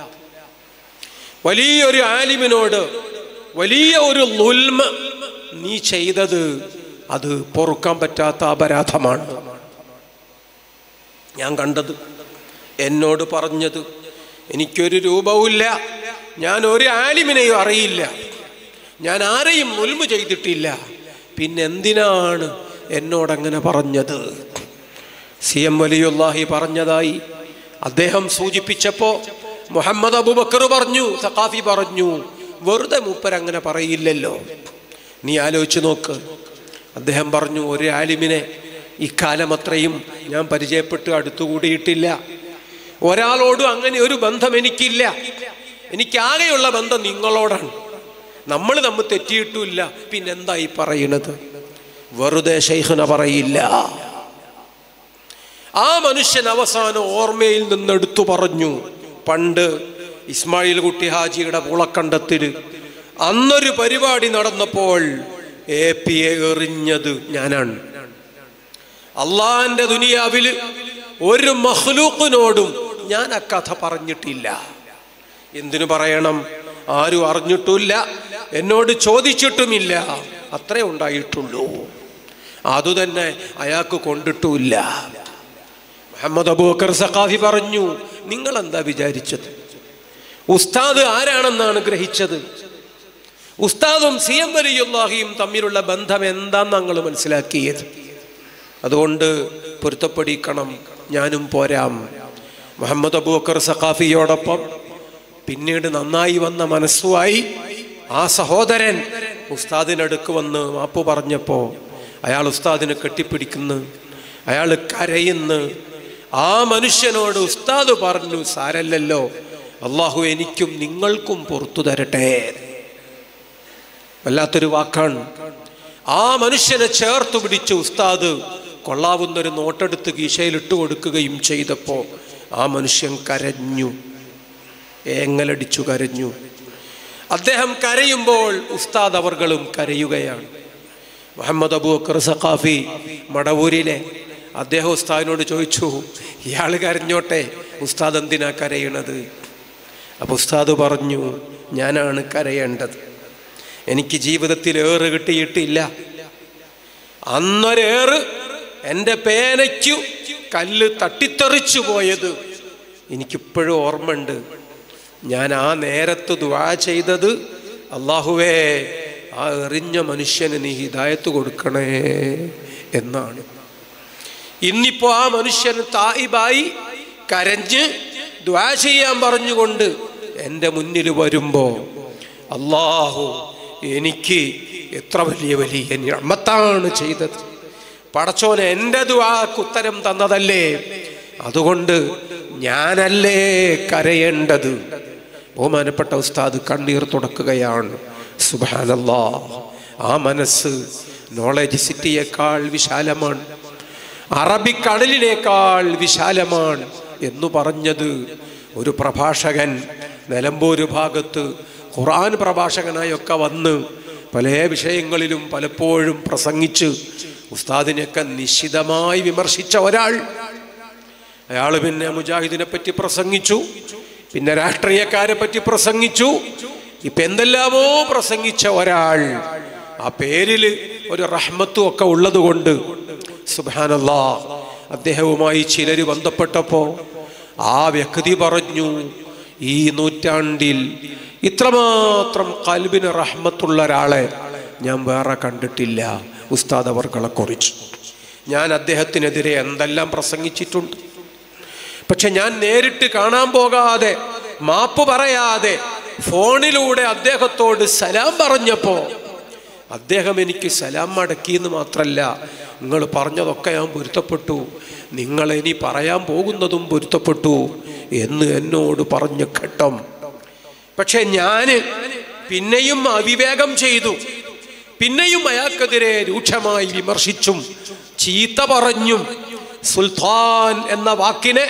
വലിയൊരു ആലിമിനോട് വലിയ ഒരു ളുൽമ നീ ചെയ്തത് അത് പൊറുക്കാൻ പറ്റാത്ത അപരാധമാണ്. ഞാൻ കണ്ടത്, എന്നോട് പറഞ്ഞത്, എനിക്കൊരു രൂപവുമില്ല, ഞാൻ ഒരു ആലിമിനെയും അറിയില്ല, ഞാൻ ആരെയും ളുൽമ ചെയ്തിട്ടില്ല, പിന്നെന്തിനാണ് എന്നോടങ്ങനെ പറഞ്ഞത്? CM വലിയുല്ലാഹി പറഞ്ഞതായി അദ്ദേഹം സൂചിപ്പിച്ചപ്പോൾ മുഹമ്മദ് അബൂബക്കർ പറഞ്ഞു, സഖാഫി പറഞ്ഞു, വെറുതെ മൂപ്പരങ്ങനെ പറയില്ലല്ലോ, നീ ആലോചിച്ച് നോക്ക്. അദ്ദേഹം പറഞ്ഞു, ഒരു ആലിമിനെ ഇക്കാലം അത്രയും ഞാൻ പരിചയപ്പെട്ട് അടുത്തുകൂടിയിട്ടില്ല, ഒരാളോടും അങ്ങനെ ഒരു ബന്ധം എനിക്കില്ല, എനിക്കാകെയുള്ള ബന്ധം നിങ്ങളോടാണ്, നമ്മൾ തമ്മിൽ തെറ്റിയിട്ടുമില്ല, പിന്നെന്താ ഈ പറയണത്? വെറുതെ ശൈഖുന പറയില്ല. ആ മനുഷ്യൻ അവസാനം ഓർമ്മയിൽ നിന്നെടുത്തു പറഞ്ഞു, പണ്ട് ഇസ്മായിൽ കുട്ടി ഹാജിയുടെ പൂളക്കണ്ടത്തിൽ അന്നൊരു പരിപാടി നടന്നപ്പോൾ APA എറിഞ്ഞത് ഞാനാണ്. അള്ളാന്റെ ദുനിയാവിൽ ഒരു മഖ്ലൂഖിനോടും ഞാൻ ആ കഥ പറഞ്ഞിട്ടില്ല. എന്തിനു പറയണം? ആരും അറിഞ്ഞിട്ടില്ല, എന്നോട് ചോദിച്ചിട്ടുമില്ല, അത്രേ ഉണ്ടായിട്ടുള്ളൂ. അതുതന്നെ അയാൾക്ക് കൊണ്ടിട്ടുമില്ല. മുഹമ്മദ് അബൂബക്കർ സഖാഫി പറഞ്ഞു, നിങ്ങൾ എന്താ വിചാരിച്ചത്? ഉസ്താദ് ആരാണെന്നാണ് ഗ്രഹിച്ചത്? ഉസ്താദും CM വലിയുല്ലാഹിയും തമ്മിലുള്ള ബന്ധം എന്താന്ന് ഞങ്ങൾ മനസ്സിലാക്കിയത്. അതുകൊണ്ട് പൊരുത്തപ്പെടിക്കണം, ഞാനും പോരാം. മുഹമ്മദ് അബൂബക്കർ സഖാഫിയോടൊപ്പം പിന്നീട് നന്നായി വന്ന മനസ്സുമായി ആ സഹോദരൻ ഉസ്താദിനടുക്ക് വന്ന് മാപ്പ് പറഞ്ഞപ്പോൾ അയാൾ ഉസ്താദിനെ കെട്ടിപ്പിടിക്കുന്നു, അയാൾ കരയുന്നു. ആ മനുഷ്യനോട് ഉസ്താദ് പറഞ്ഞു, സാരല്ലല്ലോ, അള്ളാഹു എനിക്കും നിങ്ങൾക്കും പുറത്തു തരട്ടെ. വല്ലാത്തൊരു വാക്കാണ്. ആ മനുഷ്യനെ ചേർത്ത് പിടിച്ച് ഉസ്താദ് കൊള്ളാവുന്നൊരു നോട്ടെടുത്ത് കീശയിലിട്ട് കൊടുക്കുകയും ചെയ്തപ്പോൾ ആ മനുഷ്യൻ കരഞ്ഞു, ഏങ്ങലടിച്ചു കരഞ്ഞു. അദ്ദേഹം കരയുമ്പോൾ ഉസ്താദ് അവർകളും കരയുകയാണ്. മുഹമ്മദ് അബൂബക്കർ സഖാഫി മടവൂരിലെ അദ്ദേഹം ഉസ്താദിനോട് ചോദിച്ചു, ഇയാൾ കരഞ്ഞോട്ടെ, ഉസ്താദ് എന്തിനാ കരയണത്? അപ്പോൾ ഉസ്താദ് പറഞ്ഞു, ഞാനാണ് കരയേണ്ടത്, എനിക്ക് ജീവിതത്തിൽ ഏറ് കിട്ടിയിട്ടില്ല. അന്നൊരേറ് എൻ്റെ പേനയ്ക്കു കല്ല് തട്ടിത്തെറിച്ചു പോയത് എനിക്കിപ്പോഴും ഓർമ്മയുണ്ട്. ഞാൻ ആ നേരത്ത് ദുആ ചെയ്തത്, അല്ലാഹുവേ ആ എറിഞ്ഞ മനുഷ്യന് നീ ഹിദായത്ത് കൊടുക്കണേ എന്നാണ്. ഇന്നിപ്പോ ആ മനുഷ്യൻ തായിബായി കരഞ്ഞ് ദുആ ചെയ്യാൻ പറഞ്ഞുകൊണ്ട് എൻ്റെ മുന്നിൽ വരുമ്പോ അല്ലാഹു എനിക്ക് എത്ര വലിയ വലിയ നിഅമത്താണ് ചെയ്തത്. പടച്ചോനെ എൻ്റെ ദുആക്ക് ഉത്തരം തന്നതല്ലേ, അതുകൊണ്ട് ഞാനല്ലേ കരയേണ്ടത്. ബഹുമാനപ്പെട്ട ഉസ്താദ് കണ്ണീർ തുടക്കുകയാണ്. സുബ്ഹാനല്ലാഹ്, ആ മനസ്സ് നോളജ് സിറ്റിയേക്കാൾ വിശാലമാണ്. അറബിക്കടലിനേക്കാൾ വിശാലമാണ് എന്ന് പറഞ്ഞത് ഒരു പ്രഭാഷകൻ നിലമ്പൂര് ഭാഗത്ത് ഖുർആൻ പ്രഭാഷകനായൊക്കെ വന്ന് പല വിഷയങ്ങളിലും പലപ്പോഴും പ്രസംഗിച്ച് ഉസ്താദിനെയൊക്കെ നിശിതമായി വിമർശിച്ച ഒരാൾ. അയാൾ പിന്നെ മുജാഹിദിനെ പറ്റി പ്രസംഗിച്ചു, പിന്നെ രാഷ്ട്രീയക്കാരെ പറ്റി പ്രസംഗിച്ചു, ഇപ്പൊ എന്തെല്ലാമോ പ്രസംഗിച്ച ഒരാൾ. ആ പേരിൽ ഒരു റഹ്മത്തും ഒക്കെ ഉള്ളത് കൊണ്ട് സുബ്ഹാനല്ലാഹ് അദ്ദേഹവുമായി ചിലര് ബന്ധപ്പെട്ടപ്പോ ആ വ്യക്തി പറഞ്ഞു, ഈ നൂറ്റാണ്ടിൽ ഇത്രമാത്രം ഖൽബിന് റഹ്മത്തുള്ള ഒരാളെ ഞാൻ വേറെ കണ്ടിട്ടില്ല ഉസ്താദ് അവർകളെ കുറിച്ച്. ഞാൻ അദ്ദേഹത്തിനെതിരെ എന്തെല്ലാം പ്രസംഗിച്ചിട്ടുണ്ട്, പക്ഷെ ഞാൻ നേരിട്ട് കാണാൻ പോകാതെ മാപ്പ് പറയാതെ ഫോണിലൂടെ അദ്ദേഹത്തോട് സലാം പറഞ്ഞപ്പോ അദ്ദേഹം എനിക്ക് സലാം മടക്കിയെന്ന് മാത്രല്ല, നിങ്ങൾ പറഞ്ഞതൊക്കെ ഞാൻ പൊരുത്തപ്പെട്ടു, നിങ്ങൾ ഇനി പറയാൻ പോകുന്നതും പൊരുത്തപ്പെട്ടു എന്ന് എന്നോട് പറഞ്ഞ ഘട്ടം. പക്ഷെ ഞാന് പിന്നെയും അവിവേകം ചെയ്തു, പിന്നെയും അയാൾക്കെതിരെ രൂക്ഷമായി വിമർശിച്ചും ചീത്ത പറഞ്ഞും സുൽത്താൻ എന്ന വാക്കിനെ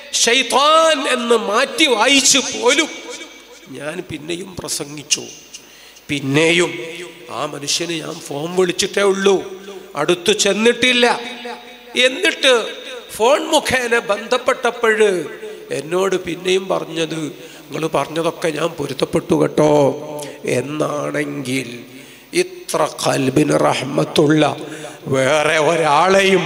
ശൈത്താൻ എന്ന് മാറ്റി വായിച്ചു പോലും ഞാൻ പിന്നെയും പ്രസംഗിച്ചു. പിന്നെയും ആ മനുഷ്യന് ഞാൻ ഫോൺ വിളിച്ചിട്ടേ ഉള്ളൂ, അടുത്തു ചെന്നിട്ടില്ല. എന്നിട്ട് ഫോൺ മുഖേന ബന്ധപ്പെട്ടപ്പോഴ് എന്നോട് പിന്നെയും പറഞ്ഞത്, നിങ്ങൾ പറഞ്ഞതൊക്കെ ഞാൻ പൊരുത്തപ്പെട്ടു കേട്ടോ എന്നാണെങ്കിൽ ഇത്ര ഖൽബിന് റഹ്മത്തുള്ള വേറെ ഒരാളെയും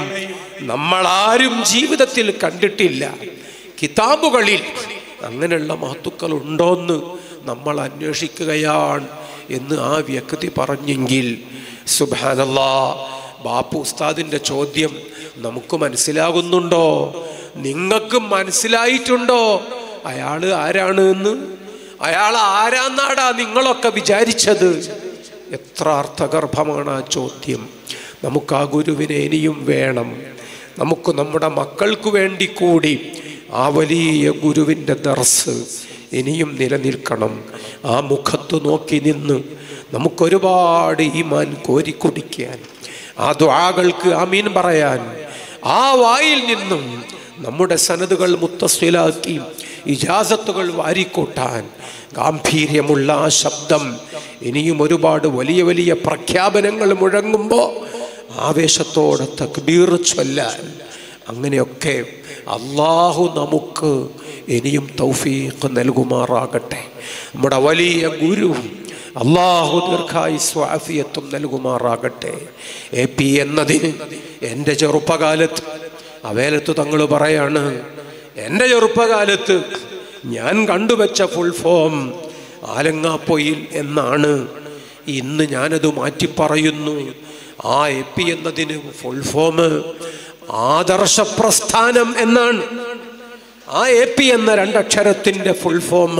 നമ്മളാരും ജീവിതത്തിൽ കണ്ടിട്ടില്ല. കിതാബുകളിൽ അങ്ങനെയുള്ള മഹത്തുക്കൾ ഉണ്ടോന്ന് നമ്മൾ അന്വേഷിക്കുകയാണ് എന്ന് ആ വ്യക്തി പറഞ്ഞെങ്കിൽ സുബ്ഹാനല്ലാഹ്, ബാപ്പു ഉസ്താദിൻ്റെ ചോദ്യം നമുക്ക് മനസ്സിലാകുന്നുണ്ടോ? നിങ്ങൾക്ക് മനസ്സിലായിട്ടുണ്ടോ അയാൾ ആരാണ് എന്ന്? അയാൾ ആരാന്നാടാ നിങ്ങളൊക്കെ വിചാരിച്ചത്? എത്ര അർത്ഥഗർഭമാണ് ആ ചോദ്യം. നമുക്ക് ആ ഗുരുവിനെ ഇനിയും വേണം. നമുക്ക് നമ്മുടെ മക്കൾക്ക് വേണ്ടി കൂടി ആ വലിയ ഗുരുവിൻ്റെ ദർസ് ഇനിയും നിലനിൽക്കണം. ആ മുഖത്ത് നോക്കി നിന്ന് നമുക്കൊരുപാട് ഈമാൻ കോരിക്കുടിക്കാൻ, ആ ദുആകൾക്ക് ആമീൻ പറയാൻ, ആ വായിൽ നിന്നും നമ്മുടെ സനദുകൾ മുത്തസ്വിലാക്കി ഇജാസത്തുകൾ വാരിക്കൂട്ടാൻ ഗാംഭീര്യമുള്ള ആ ശബ്ദം ഇനിയും ഒരുപാട് വലിയ വലിയ പ്രഖ്യാപനങ്ങൾ മുഴങ്ങുമ്പോൾ ആവേശത്തോടെ തക്ബീർ ചൊല്ലാൻ, അങ്ങനെയൊക്കെ അള്ളാഹു നമുക്ക് ഇനിയും തൗഫീഖ് നൽകുമാറാകട്ടെ. നമ്മുടെ വലിയ ഗുരു അള്ളാഹു ദീർഘായുസ്സും ആഫിയത്തും നൽകുമാറാകട്ടെ. AP എന്നതിന് എൻ്റെ ചെറുപ്പകാലത്ത് അവേലത്ത് തങ്ങൾ പറയാണ്, എൻ്റെ ചെറുപ്പകാലത്ത് ഞാൻ കണ്ടുവച്ച ഫുൾ ഫോം ആലങ്ങാപ്പൊയിൽ എന്നാണ്. ഇന്ന് ഞാനത് മാറ്റി പറയുന്നു. ആ AP എന്നതിന് ഫുൾ ഫോം ആദർശ പ്രസ്ഥാനം എന്നാണ്. ആ AP എന്ന രണ്ടക്ഷരത്തിൻ്റെ ഫുൾ ഫോം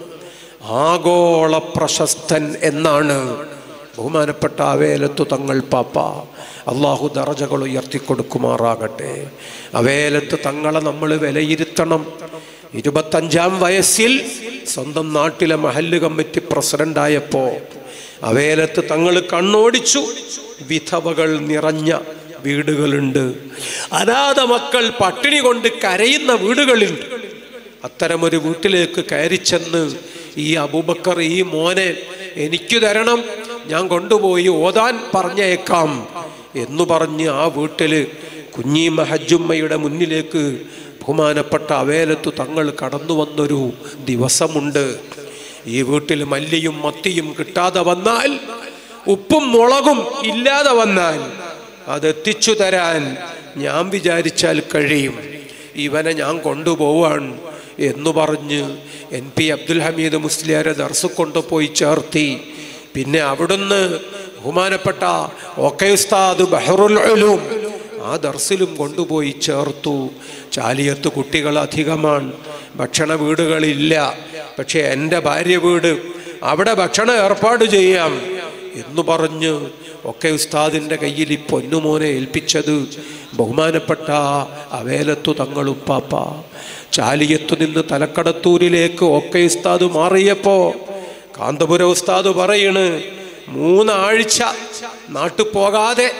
ആഗോള പ്രശസ്തൻ എന്നാണ്. ബഹുമാനപ്പെട്ട അവേലത്തു തങ്ങൾ പാപ്പ അള്ളാഹു ദറജകൾ ഉയർത്തിക്കൊടുക്കുമാറാകട്ടെ. അവേലത്ത് തങ്ങളെ നമ്മൾ വിലയിരുത്തണം. 25-ാം വയസ്സിൽ സ്വന്തം നാട്ടിലെ മഹല്ല് കമ്മിറ്റി പ്രസിഡന്റായപ്പോൾ അവേലത്ത് തങ്ങൾ കണ്ണോടിച്ചു. വിധവകൾ നിറഞ്ഞ വീടുകളുണ്ട്, അനാഥ മക്കൾ പട്ടിണി കൊണ്ട് കരയുന്ന വീടുകളുണ്ട്. അത്തരമൊരു വീട്ടിലേക്ക് കയറി ചെന്ന്, ഈ അബൂബക്കർ, ഈ മോനെ എനിക്ക് തരണം, ഞാൻ കൊണ്ടുപോയി ഓതാൻ പറഞ്ഞേക്കാം എന്ന് പറഞ്ഞ് ആ വീട്ടില് കുഞ്ഞീമ ഹജ്ജുമ്മയുടെ മുന്നിലേക്ക് ബഹുമാനപ്പെട്ട അവേലത്തു തങ്ങൾ കടന്നു വന്നൊരു ദിവസമുണ്ട്. ഈ വീട്ടിൽ മല്ലിയും മത്തിയും കിട്ടാതെ വന്നാൽ, ഉപ്പും മുളകും ഇല്ലാതെ വന്നാൽ അതെത്തിച്ചു തരാൻ ഞാൻ വിചാരിച്ചാൽ കഴിയും. ഇവനെ ഞാൻ കൊണ്ടുപോവാൻ എന്ന് പറഞ്ഞ് NP അബ്ദുൽ ഹമീദ് മുസ്ലിയാരെ ദർസ് കൊണ്ടുപോയി ചേർത്തി. പിന്നെ അവിടുന്ന് ബഹുമാനപ്പെട്ട ഓക്കെ ഉസ്താദ് ബഹറുൽ ഉലൂം ആ ദർസിലും കൊണ്ടുപോയി ചേർത്തു. ചാലിയത്ത് കുട്ടികൾ അധികമാണ്, ഭക്ഷണ വീടുകളില്ല. പക്ഷെ എൻ്റെ ഭാര്യ വീട്, അവിടെ ഭക്ഷണം ഏർപ്പാട് ചെയ്യാം എന്ന് പറഞ്ഞ് ഒക്കെ ഉസ്താദിൻ്റെ കയ്യിൽ ഈ പൊന്നുമോനെ ഏൽപ്പിച്ചത് ബഹുമാനപ്പെട്ട അവേലത്തു തങ്ങളുപ്പാപ്പ. ചാലിയത്തു നിന്ന് തലക്കടത്തൂരിലേക്ക് ഒക്കെ ഉസ്താദ് മാറിയപ്പോൾ കാന്തപുര ഉസ്താദ് പറയണ്, 3 ആഴ്ച നാട്ടിൽ പോകാതെ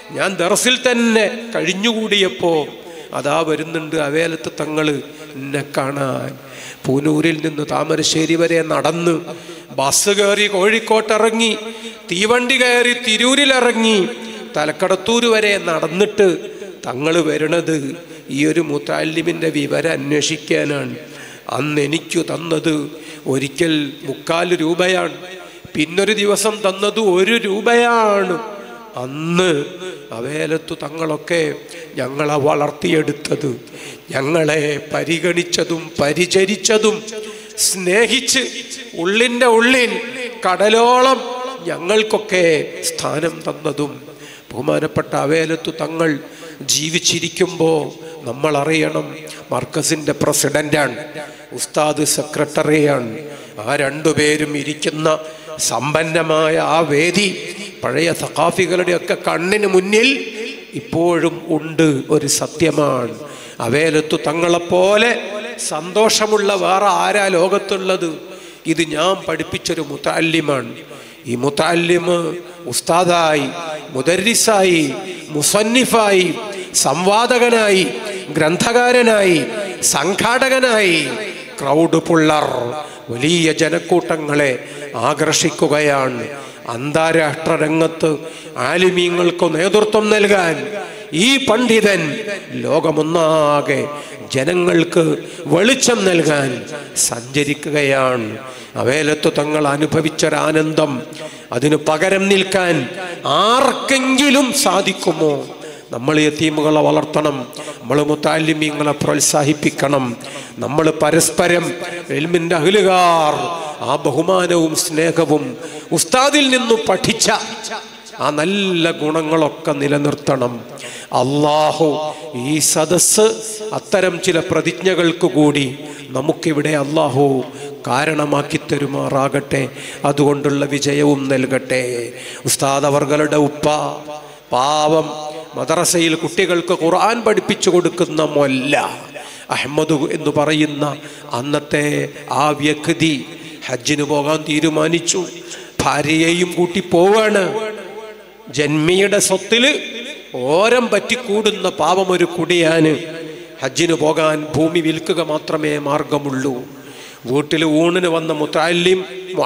ഞാൻ ദർസിൽ തന്നെ കഴിഞ്ഞുകൂടിയപ്പോൾ അതാ വരുന്നുണ്ട് അവേലത്ത് തങ്ങള് എന്നെ കാണാൻ. പൂനൂരിൽ നിന്ന് താമരശ്ശേരി വരെ നടന്ന്, ബസ് കയറി കോഴിക്കോട്ടിറങ്ങി, തീവണ്ടി കയറി തിരൂരിലിറങ്ങി, തലക്കടത്തൂർ വരെ നടന്നിട്ട് തങ്ങള് വരണത് ഈ ഒരു മുത്തഅല്ലിമിൻ്റെ വിവരം അന്വേഷിക്കാനാണ്. അന്ന് എനിക്ക് തന്നത് ഒരിക്കൽ 3/4 രൂപയാണ്, പിന്നൊരു ദിവസം തന്നത് 1 രൂപയാണ്. അന്ന് അവേലത്തു തങ്ങളൊക്കെ ഞങ്ങളെ വളർത്തിയെടുത്തത്, ഞങ്ങളെ പരിഗണിച്ചതും പരിചരിച്ചതും സ്നേഹിച്ച് ഉള്ളിൻ്റെ ഉള്ളിൽ കടലോളം ഞങ്ങൾക്കൊക്കെ സ്ഥാനം തന്നതും. ബഹുമാനപ്പെട്ട അവേലത്തു തങ്ങൾ ജീവിച്ചിരിക്കുമ്പോൾ നമ്മൾ അറിയണം, മർക്കസിൻ്റെ പ്രസിഡൻ്റാണ്, ഉസ്താദ് സെക്രട്ടറിയാണ്. ആ രണ്ടുപേരും ഇരിക്കുന്ന സമ്പന്നമായ ആ വേദി പഴയ സഖാഫികളുടെയൊക്കെ കണ്ണിന് മുന്നിൽ ഇപ്പോഴും ഉണ്ട്. ഒരു സത്യമാണ്, അവേലത്തു തങ്ങളെപ്പോലെ സന്തോഷമുള്ള വേറെ ആരാ ലോകത്തുള്ളത്? ഇത് ഞാൻ പഠിപ്പിച്ചൊരു മുതഅല്ലിമാണ്. ഈ മുതഅല്ലിമ് ഉസ്താദായി, മുദർരിസായി, മുസന്നിഫായി, സംവാദകനായി, ഗ്രന്ഥകാരനായി, സംഘാടകനായി, ക്രൗഡ് പുള്ളർ, വലിയ ജനക്കൂട്ടങ്ങളെ ആകർഷിക്കുകയാണ്. അന്താരാഷ്ട്ര രംഗത്ത് ആലിമീങ്ങൾക്ക് നേതൃത്വം നൽകാൻ ഈ പണ്ഡിതൻ ലോകമൊന്നാകെ ജനങ്ങൾക്ക് വെളിച്ചം നൽകാൻ സഞ്ചരിക്കുകയാണ്. അവേലത്തു തങ്ങൾ അനുഭവിച്ചൊരാനന്ദം അതിന് പകരം നിൽക്കാൻ ആർക്കെങ്കിലും സാധിക്കുമോ? നമ്മൾ യതീമുകളെ വളർത്തണം, നമ്മൾ മുതഅല്ലിമീങ്ങളെ പ്രോത്സാഹിപ്പിക്കണം, നമ്മൾ പരസ്പരം ഇൽമിൻ്റെ അഹ്ലുകാർ ആ ബഹുമാനവും സ്നേഹവും ഉസ്താദിൽ നിന്ന് പഠിച്ച ആ നല്ല ഗുണങ്ങളൊക്കെ നിലനിർത്തണം. അല്ലാഹു ഈ സദസ്സ് അത്തരം ചില പ്രതിജ്ഞകൾക്ക് കൂടി നമുക്കിവിടെ അല്ലാഹു കാരണമാക്കി തരുമാറാകട്ടെ. അതുകൊണ്ടുള്ള വിജയവും നൽകട്ടെ. ഉസ്താദ് അവർകളുടെ ഉപ്പ പാവം മദ്രസയിൽ കുട്ടികൾക്ക് ഖുർആൻ പഠിപ്പിച്ചു കൊടുക്കുന്ന മൊല്ല അഹമ്മദ് എന്ന് പറയുന്ന അന്നത്തെ ആ വ്യക്തി ഹജ്ജിന് പോകാൻ തീരുമാനിച്ചു. ഭാര്യയെയും കൂട്ടി പോവാണ്. ജന്മിയുടെ സ്വത്തില് ഓരം പറ്റിക്കൂടുന്ന പാവമൊരു കുടിയാന്. ഹജ്ജിന് പോകാൻ ഭൂമി വിൽക്കുക മാത്രമേ മാർഗമുള്ളൂ. വീട്ടിൽ ഊണിന് വന്ന മുതഅല്ലിം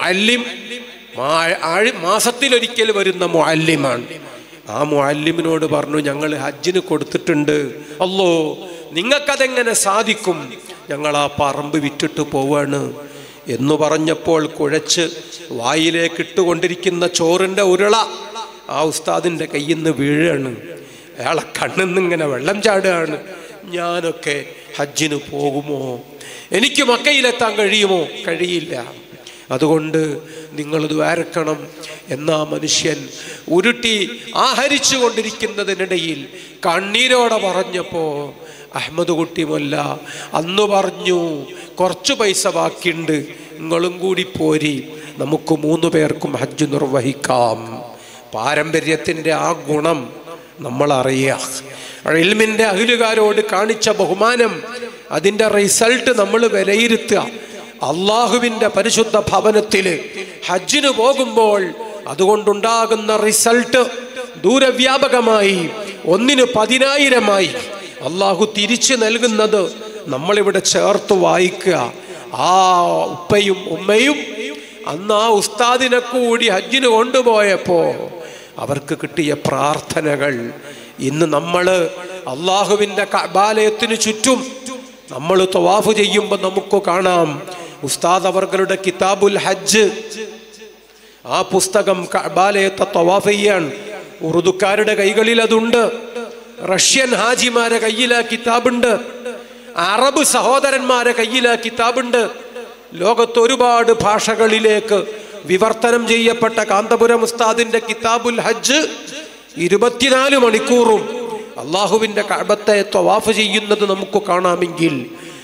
മാസത്തിലൊരിക്കൽ വരുന്ന മുഅല്ലിമാണ്. ആ മുഅല്ലിമിനോട് പറഞ്ഞു, ഞങ്ങൾ ഹജ്ജിന് കൊടുത്തിട്ടുണ്ട്, അല്ലോ നിങ്ങൾക്കതെങ്ങനെ സാധിക്കും? ഞങ്ങൾ ആ പറമ്പ് വിറ്റിട്ട് പോവാണ് എന്ന് പറഞ്ഞപ്പോൾ കുഴച്ച് വായിലേക്ക് ഇട്ടുകൊണ്ടിരിക്കുന്ന ചോറിൻ്റെ ഉരുള ആ ഉസ്താദിൻ്റെ കയ്യിൽ നിന്ന് വീഴാണ്. അയാളെ കണ്ണിൽ നിന്നിങ്ങനെ വെള്ളം ചാടുകയാണ്. ഞാനൊക്കെ ഹജ്ജിന് പോകുമോ? എനിക്ക് മക്കയിലെത്താൻ കഴിയുമോ? കഴിയില്ല. അതുകൊണ്ട് നിങ്ങൾ ദ്വാരക്കണം. എന്നാ മനുഷ്യൻ ഉരുട്ടി ആഹരിച്ചു കൊണ്ടിരിക്കുന്നതിനിടയിൽ കണ്ണീരോടെ പറഞ്ഞപ്പോൾ അഹമ്മദ് കുട്ടി മൊല്ല അന്ന് പറഞ്ഞു, കുറച്ച് പൈസ ബാക്കിയുണ്ട്, നിങ്ങളും കൂടി പോരി, നമുക്ക് 3 പേർക്കും ഹജ്ജ് നിർവഹിക്കാം. പാരമ്പര്യത്തിൻ്റെ ആ ഗുണം നമ്മളറിയാം. ഇൽമിൻ്റെ അഹ്ലുകാരോട് കാണിച്ച ബഹുമാനം, അതിൻ്റെ റിസൾട്ട് നമ്മൾ വിലയിരുത്തുക. അള്ളാഹുവിൻ്റെ പരിശുദ്ധ ഭവനത്തിൽ ഹജ്ജിന് പോകുമ്പോൾ അതുകൊണ്ടുണ്ടാകുന്ന റിസൾട്ട് ദൂരവ്യാപകമായി, 1ന് 10,000 അള്ളാഹു തിരിച്ചു നൽകുന്നത് നമ്മളിവിടെ ചേർത്ത് വായിക്കുക. ആ ഉപ്പയും ഉമ്മയും അന്ന് ആ ഉസ്താദിനെ കൂടി ഹജ്ജിന് കൊണ്ടുപോയപ്പോൾ അവർക്ക് കിട്ടിയ പ്രാർത്ഥനകൾ ഇന്ന് നമ്മൾ അള്ളാഹുവിൻ്റെ കഅബാലയത്തിന് ചുറ്റും നമ്മൾ തവാഫ് ചെയ്യുമ്പോൾ നമുക്ക് കാണാം. ഉസ്താദ് അവർകളുടെ കിതാബുൽ ഹജ്ജ്, ആ പുസ്തകം കഅബാലയത്തെ തവാഫ് ചെയ്യാൻ ഉറുദുക്കാരുടെ കൈകളിൽ അതുണ്ട്. റഷ്യൻ ഹാജിമാരെ കയ്യിൽ ആ കിതാബുണ്ട്. അറബ് സഹോദരന്മാരെ കയ്യിൽ ആ കിതാബുണ്ട്. ലോകത്ത് ഒരുപാട് ഭാഷകളിലേക്ക് വിവർത്തനം ചെയ്യപ്പെട്ട കാന്തപുരം ഉസ്താദിന്റെ കിതാബുൽ ഹജ്ജ് 24 മണിക്കൂറും അള്ളാഹുവിൻ്റെ കഅബത്തെ തവാഫ് ചെയ്യുന്നത് നമുക്ക് കാണാമെങ്കിൽ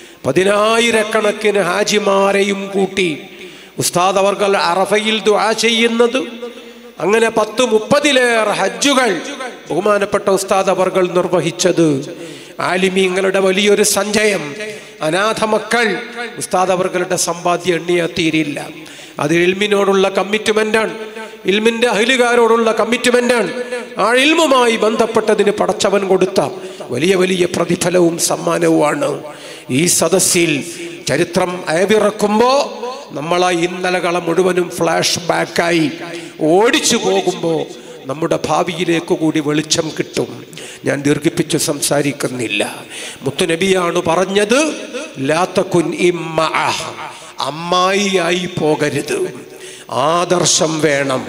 10,000 ഹാജിമാരെയും കൂട്ടി ഉസ്താദ് അവർകൾ അറഫയിൽ ദുആ ചെയ്യുന്നത്, അങ്ങനെ 10-30 ഹജ്ജുകൾ ബഹുമാനപ്പെട്ട ഉസ്താദ് അവർകൾ നിർവഹിച്ചത്, ആലിമീങ്ങളുടെ വലിയൊരു സഞ്ചയം, അനാഥ മക്കൾ, ഉസ്താദ് അവർകളുടെ സമ്പാദ്യം എണ്ണിയാ തീരില്ല. അത് ഇൽമിനോടുള്ള കമ്മിറ്റ്മെന്റാണ്, ഇൽമിന്റെ അഹ്ലുകാരോടുള്ള കമ്മിറ്റ്മെന്റാണ്. ആ ഇൽമുമായി ബന്ധപ്പെട്ടതിന് പടച്ചവൻ കൊടുത്ത വലിയ വലിയ പ്രതിഫലവും സമ്മാനവുമാണ്. ഈ സദസ്സിൽ ചരിത്രം അയവിറക്കുമ്പോൾ നമ്മളാ ഇന്നലകളെ മുഴുവനും ഫ്ലാഷ് ബാക്കായി ഓടിച്ചു പോകുമ്പോൾ നമ്മുടെ ഭാവിയിലേക്ക് കൂടി വെളിച്ചം കിട്ടും. ഞാൻ ദീർഘിപ്പിച്ച് സംസാരിക്കുന്നില്ല. മുത്തുനബിയാണ് പറഞ്ഞത്, ലാ തകുൻ ഇമ്മഅഹ, അമ്മായിയായി പോകരുത്, ആദർശം വേണം.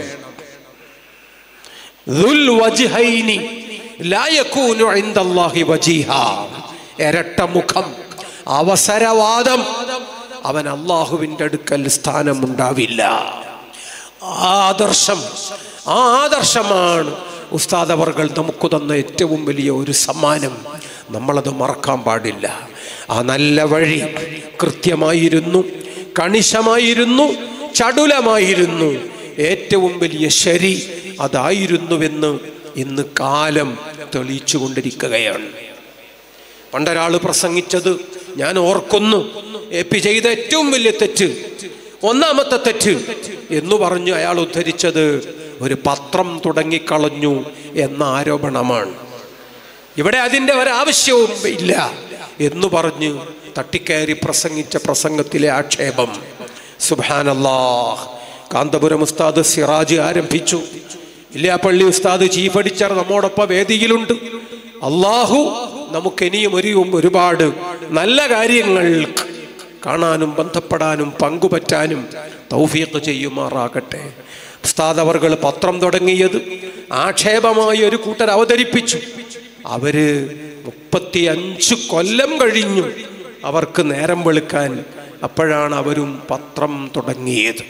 ദുൽ വജ്ഹൈനി ലാ യകൂനു ഇൻദല്ലാഹി വജീഹാ, ഇരട്ട മുഖം, അവസരവാദം, അവൻ അള്ളാഹുവിൻ്റെ അടുക്കൽ സ്ഥാനമുണ്ടാവില്ല. ആദർശം, ആ ആദർശമാണ് ഉസ്താദ് അവർകൾ നമുക്ക് തന്ന ഏറ്റവും വലിയ ഒരു സമ്മാനം. നമ്മളത് മറക്കാൻ പാടില്ല. ആ നല്ല വഴി കൃത്യമായിരുന്നു, കണിശമായിരുന്നു, ചടുലമായിരുന്നു. ഏറ്റവും വലിയ ശരി അതായിരുന്നുവെന്ന് ഇന്ന് കാലം തെളിയിച്ചു കൊണ്ടിരിക്കുകയാണ്. പണ്ടൊരാൾ പ്രസംഗിച്ചത് ഞാൻ ഓർക്കുന്നു, എപി ചെയ്ത ഏറ്റവും വലിയ തെറ്റ്, ഒന്നാമത്തെ തെറ്റ് എന്ന് പറഞ്ഞു അയാൾ ഉദ്ധരിച്ചത് ഒരു പത്രം തുടങ്ങിക്കളഞ്ഞു എന്ന ആരോപണമാണ്. ഇവിടെ അതിൻ്റെ ഒരാവശ്യവും ഇല്ല എന്ന് പറഞ്ഞ് തട്ടിക്കയറി പ്രസംഗിച്ച പ്രസംഗത്തിലെ ആക്ഷേപം. സുബ്ഹാനല്ലാഹ്. കാന്തപുരം ഉസ്താദ് സിറാജ് ആരംഭിച്ചു. ഇല്ലാപ്പള്ളി ഉസ്താദ് ചീഫ് എഡിറ്റർ നമ്മോടൊപ്പം വേദിയിലുണ്ട്. അള്ളാഹു നമുക്ക് ഇനിയും ഒരുപാട് നല്ല കാര്യങ്ങൾ കാണാനും ബന്ധപ്പെടാനും പങ്കുപറ്റാനും തൗഫീഖ് ചെയ്യുമാറാകട്ടെ. ഉസ്താദ് അവർകൾ പത്രം തുടങ്ങിയത് ആക്ഷേപമായി ഒരു കൂട്ടർ അവതരിപ്പിച്ചു. അവര് 35 കൊല്ലം കഴിഞ്ഞു അവർക്ക് നേരം വെളുക്കാൻ. അപ്പോഴാണ് അവരും പത്രം തുടങ്ങിയത്.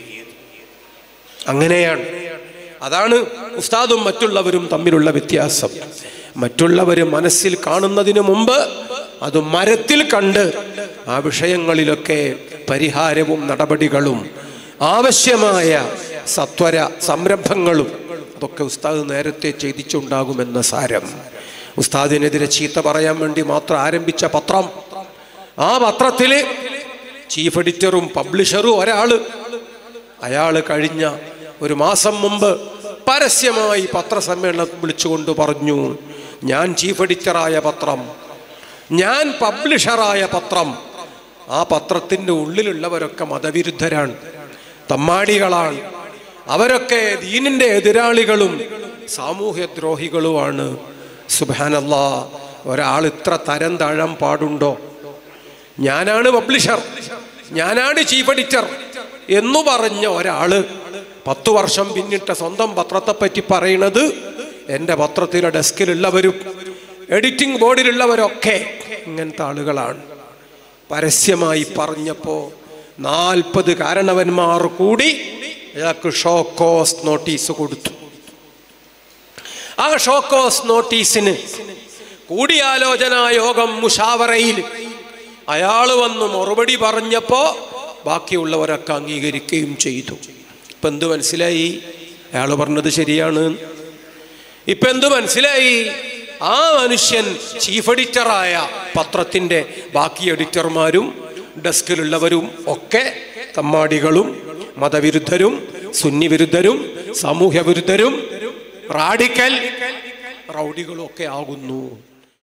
അങ്ങനെയാണ്. അതാണ് ഉസ്താദും മറ്റുള്ളവരും തമ്മിലുള്ള വ്യത്യാസം. മറ്റുള്ളവർ മനസ്സിൽ കാണുന്നതിന് മുമ്പ് അത് മരത്തിൽ കണ്ട് ആ വിഷയങ്ങളിലൊക്കെ പരിഹാരവും നടപടികളും ആവശ്യമായ സത്വര സംരംഭങ്ങളും അതൊക്കെ ഉസ്താദ് നേരത്തെ ചെയ്തിച്ചുണ്ടാകുമെന്ന സാരം. ഉസ്താദിനെതിരെ ചീത്ത പറയാൻ വേണ്ടി മാത്രം ആരംഭിച്ച പത്രം, ആ പത്രത്തില് ചീഫ് എഡിറ്ററും പബ്ലിഷറും ഒരാള്, അയാൾ കഴിഞ്ഞ ഒരു മാസം മുമ്പ് പരസ്യമായി പത്രസമ്മേളനം വിളിച്ചുകൊണ്ട് പറഞ്ഞു, ഞാൻ ചീഫ് എഡിറ്ററായ പത്രം, ഞാൻ പബ്ലിഷറായ പത്രം. ആ പത്രത്തിൻ്റെ ഉള്ളിലുള്ളവരൊക്കെ മതവിരുദ്ധരാണ്, തമ്മാടികളാണ്, അവരൊക്കെ ദീനിൻ്റെ എതിരാളികളും സാമൂഹ്യദ്രോഹികളുമാണ്. സുബ്ഹാനല്ലാഹ്. ഒരാൾ ഇത്ര തരം താഴാൻ പാടുണ്ടോ? ഞാനാണ് പബ്ലിഷർ, ഞാനാണ് ചീഫ് എഡിറ്റർ എന്നു പറഞ്ഞ ഒരാള് 10 വർഷം പിന്നിട്ട സ്വന്തം പത്രത്തെപ്പറ്റി പറയണത് എൻ്റെ പത്രത്തിലെ ഡെസ്കിലുള്ളവരും എഡിറ്റിംഗ് ബോർഡിലുള്ളവരൊക്കെ ഇങ്ങനത്തെ ആളുകളാണ്. പരസ്യമായി പറഞ്ഞപ്പോൾ 40 കാരണവന്മാർ കൂടി അയാൾക്ക് ഷോക്കോസ് നോട്ടീസ് കൊടുത്തു. ആ ഷോക്കോസ് നോട്ടീസിന് കൂടിയാലോചനാ യോഗം മുഷാവറയിൽ അയാൾ വന്ന് മറുപടി പറഞ്ഞപ്പോൾ ബാക്കിയുള്ളവരൊക്കെ അംഗീകരിക്കുകയും ചെയ്തു. ഇപ്പം എന്ത് മനസ്സിലായി? അയാൾ പറഞ്ഞത് ശരിയാണ്. ഇപ്പം എന്ത് മനസ്സിലായി? ആ മനുഷ്യൻ ചീഫ് എഡിറ്ററായ പത്രത്തിൻ്റെ ബാക്കി എഡിറ്റർമാരും ഡെസ്കിലുള്ളവരും ഒക്കെ തമ്മാടികളും മതവിരുദ്ധരും സുന്നി വിരുദ്ധരും സാമൂഹ്യ വിരുദ്ധരും റാഡിക്കൽ റൗഡികളും ഒക്കെ ആകുന്നു.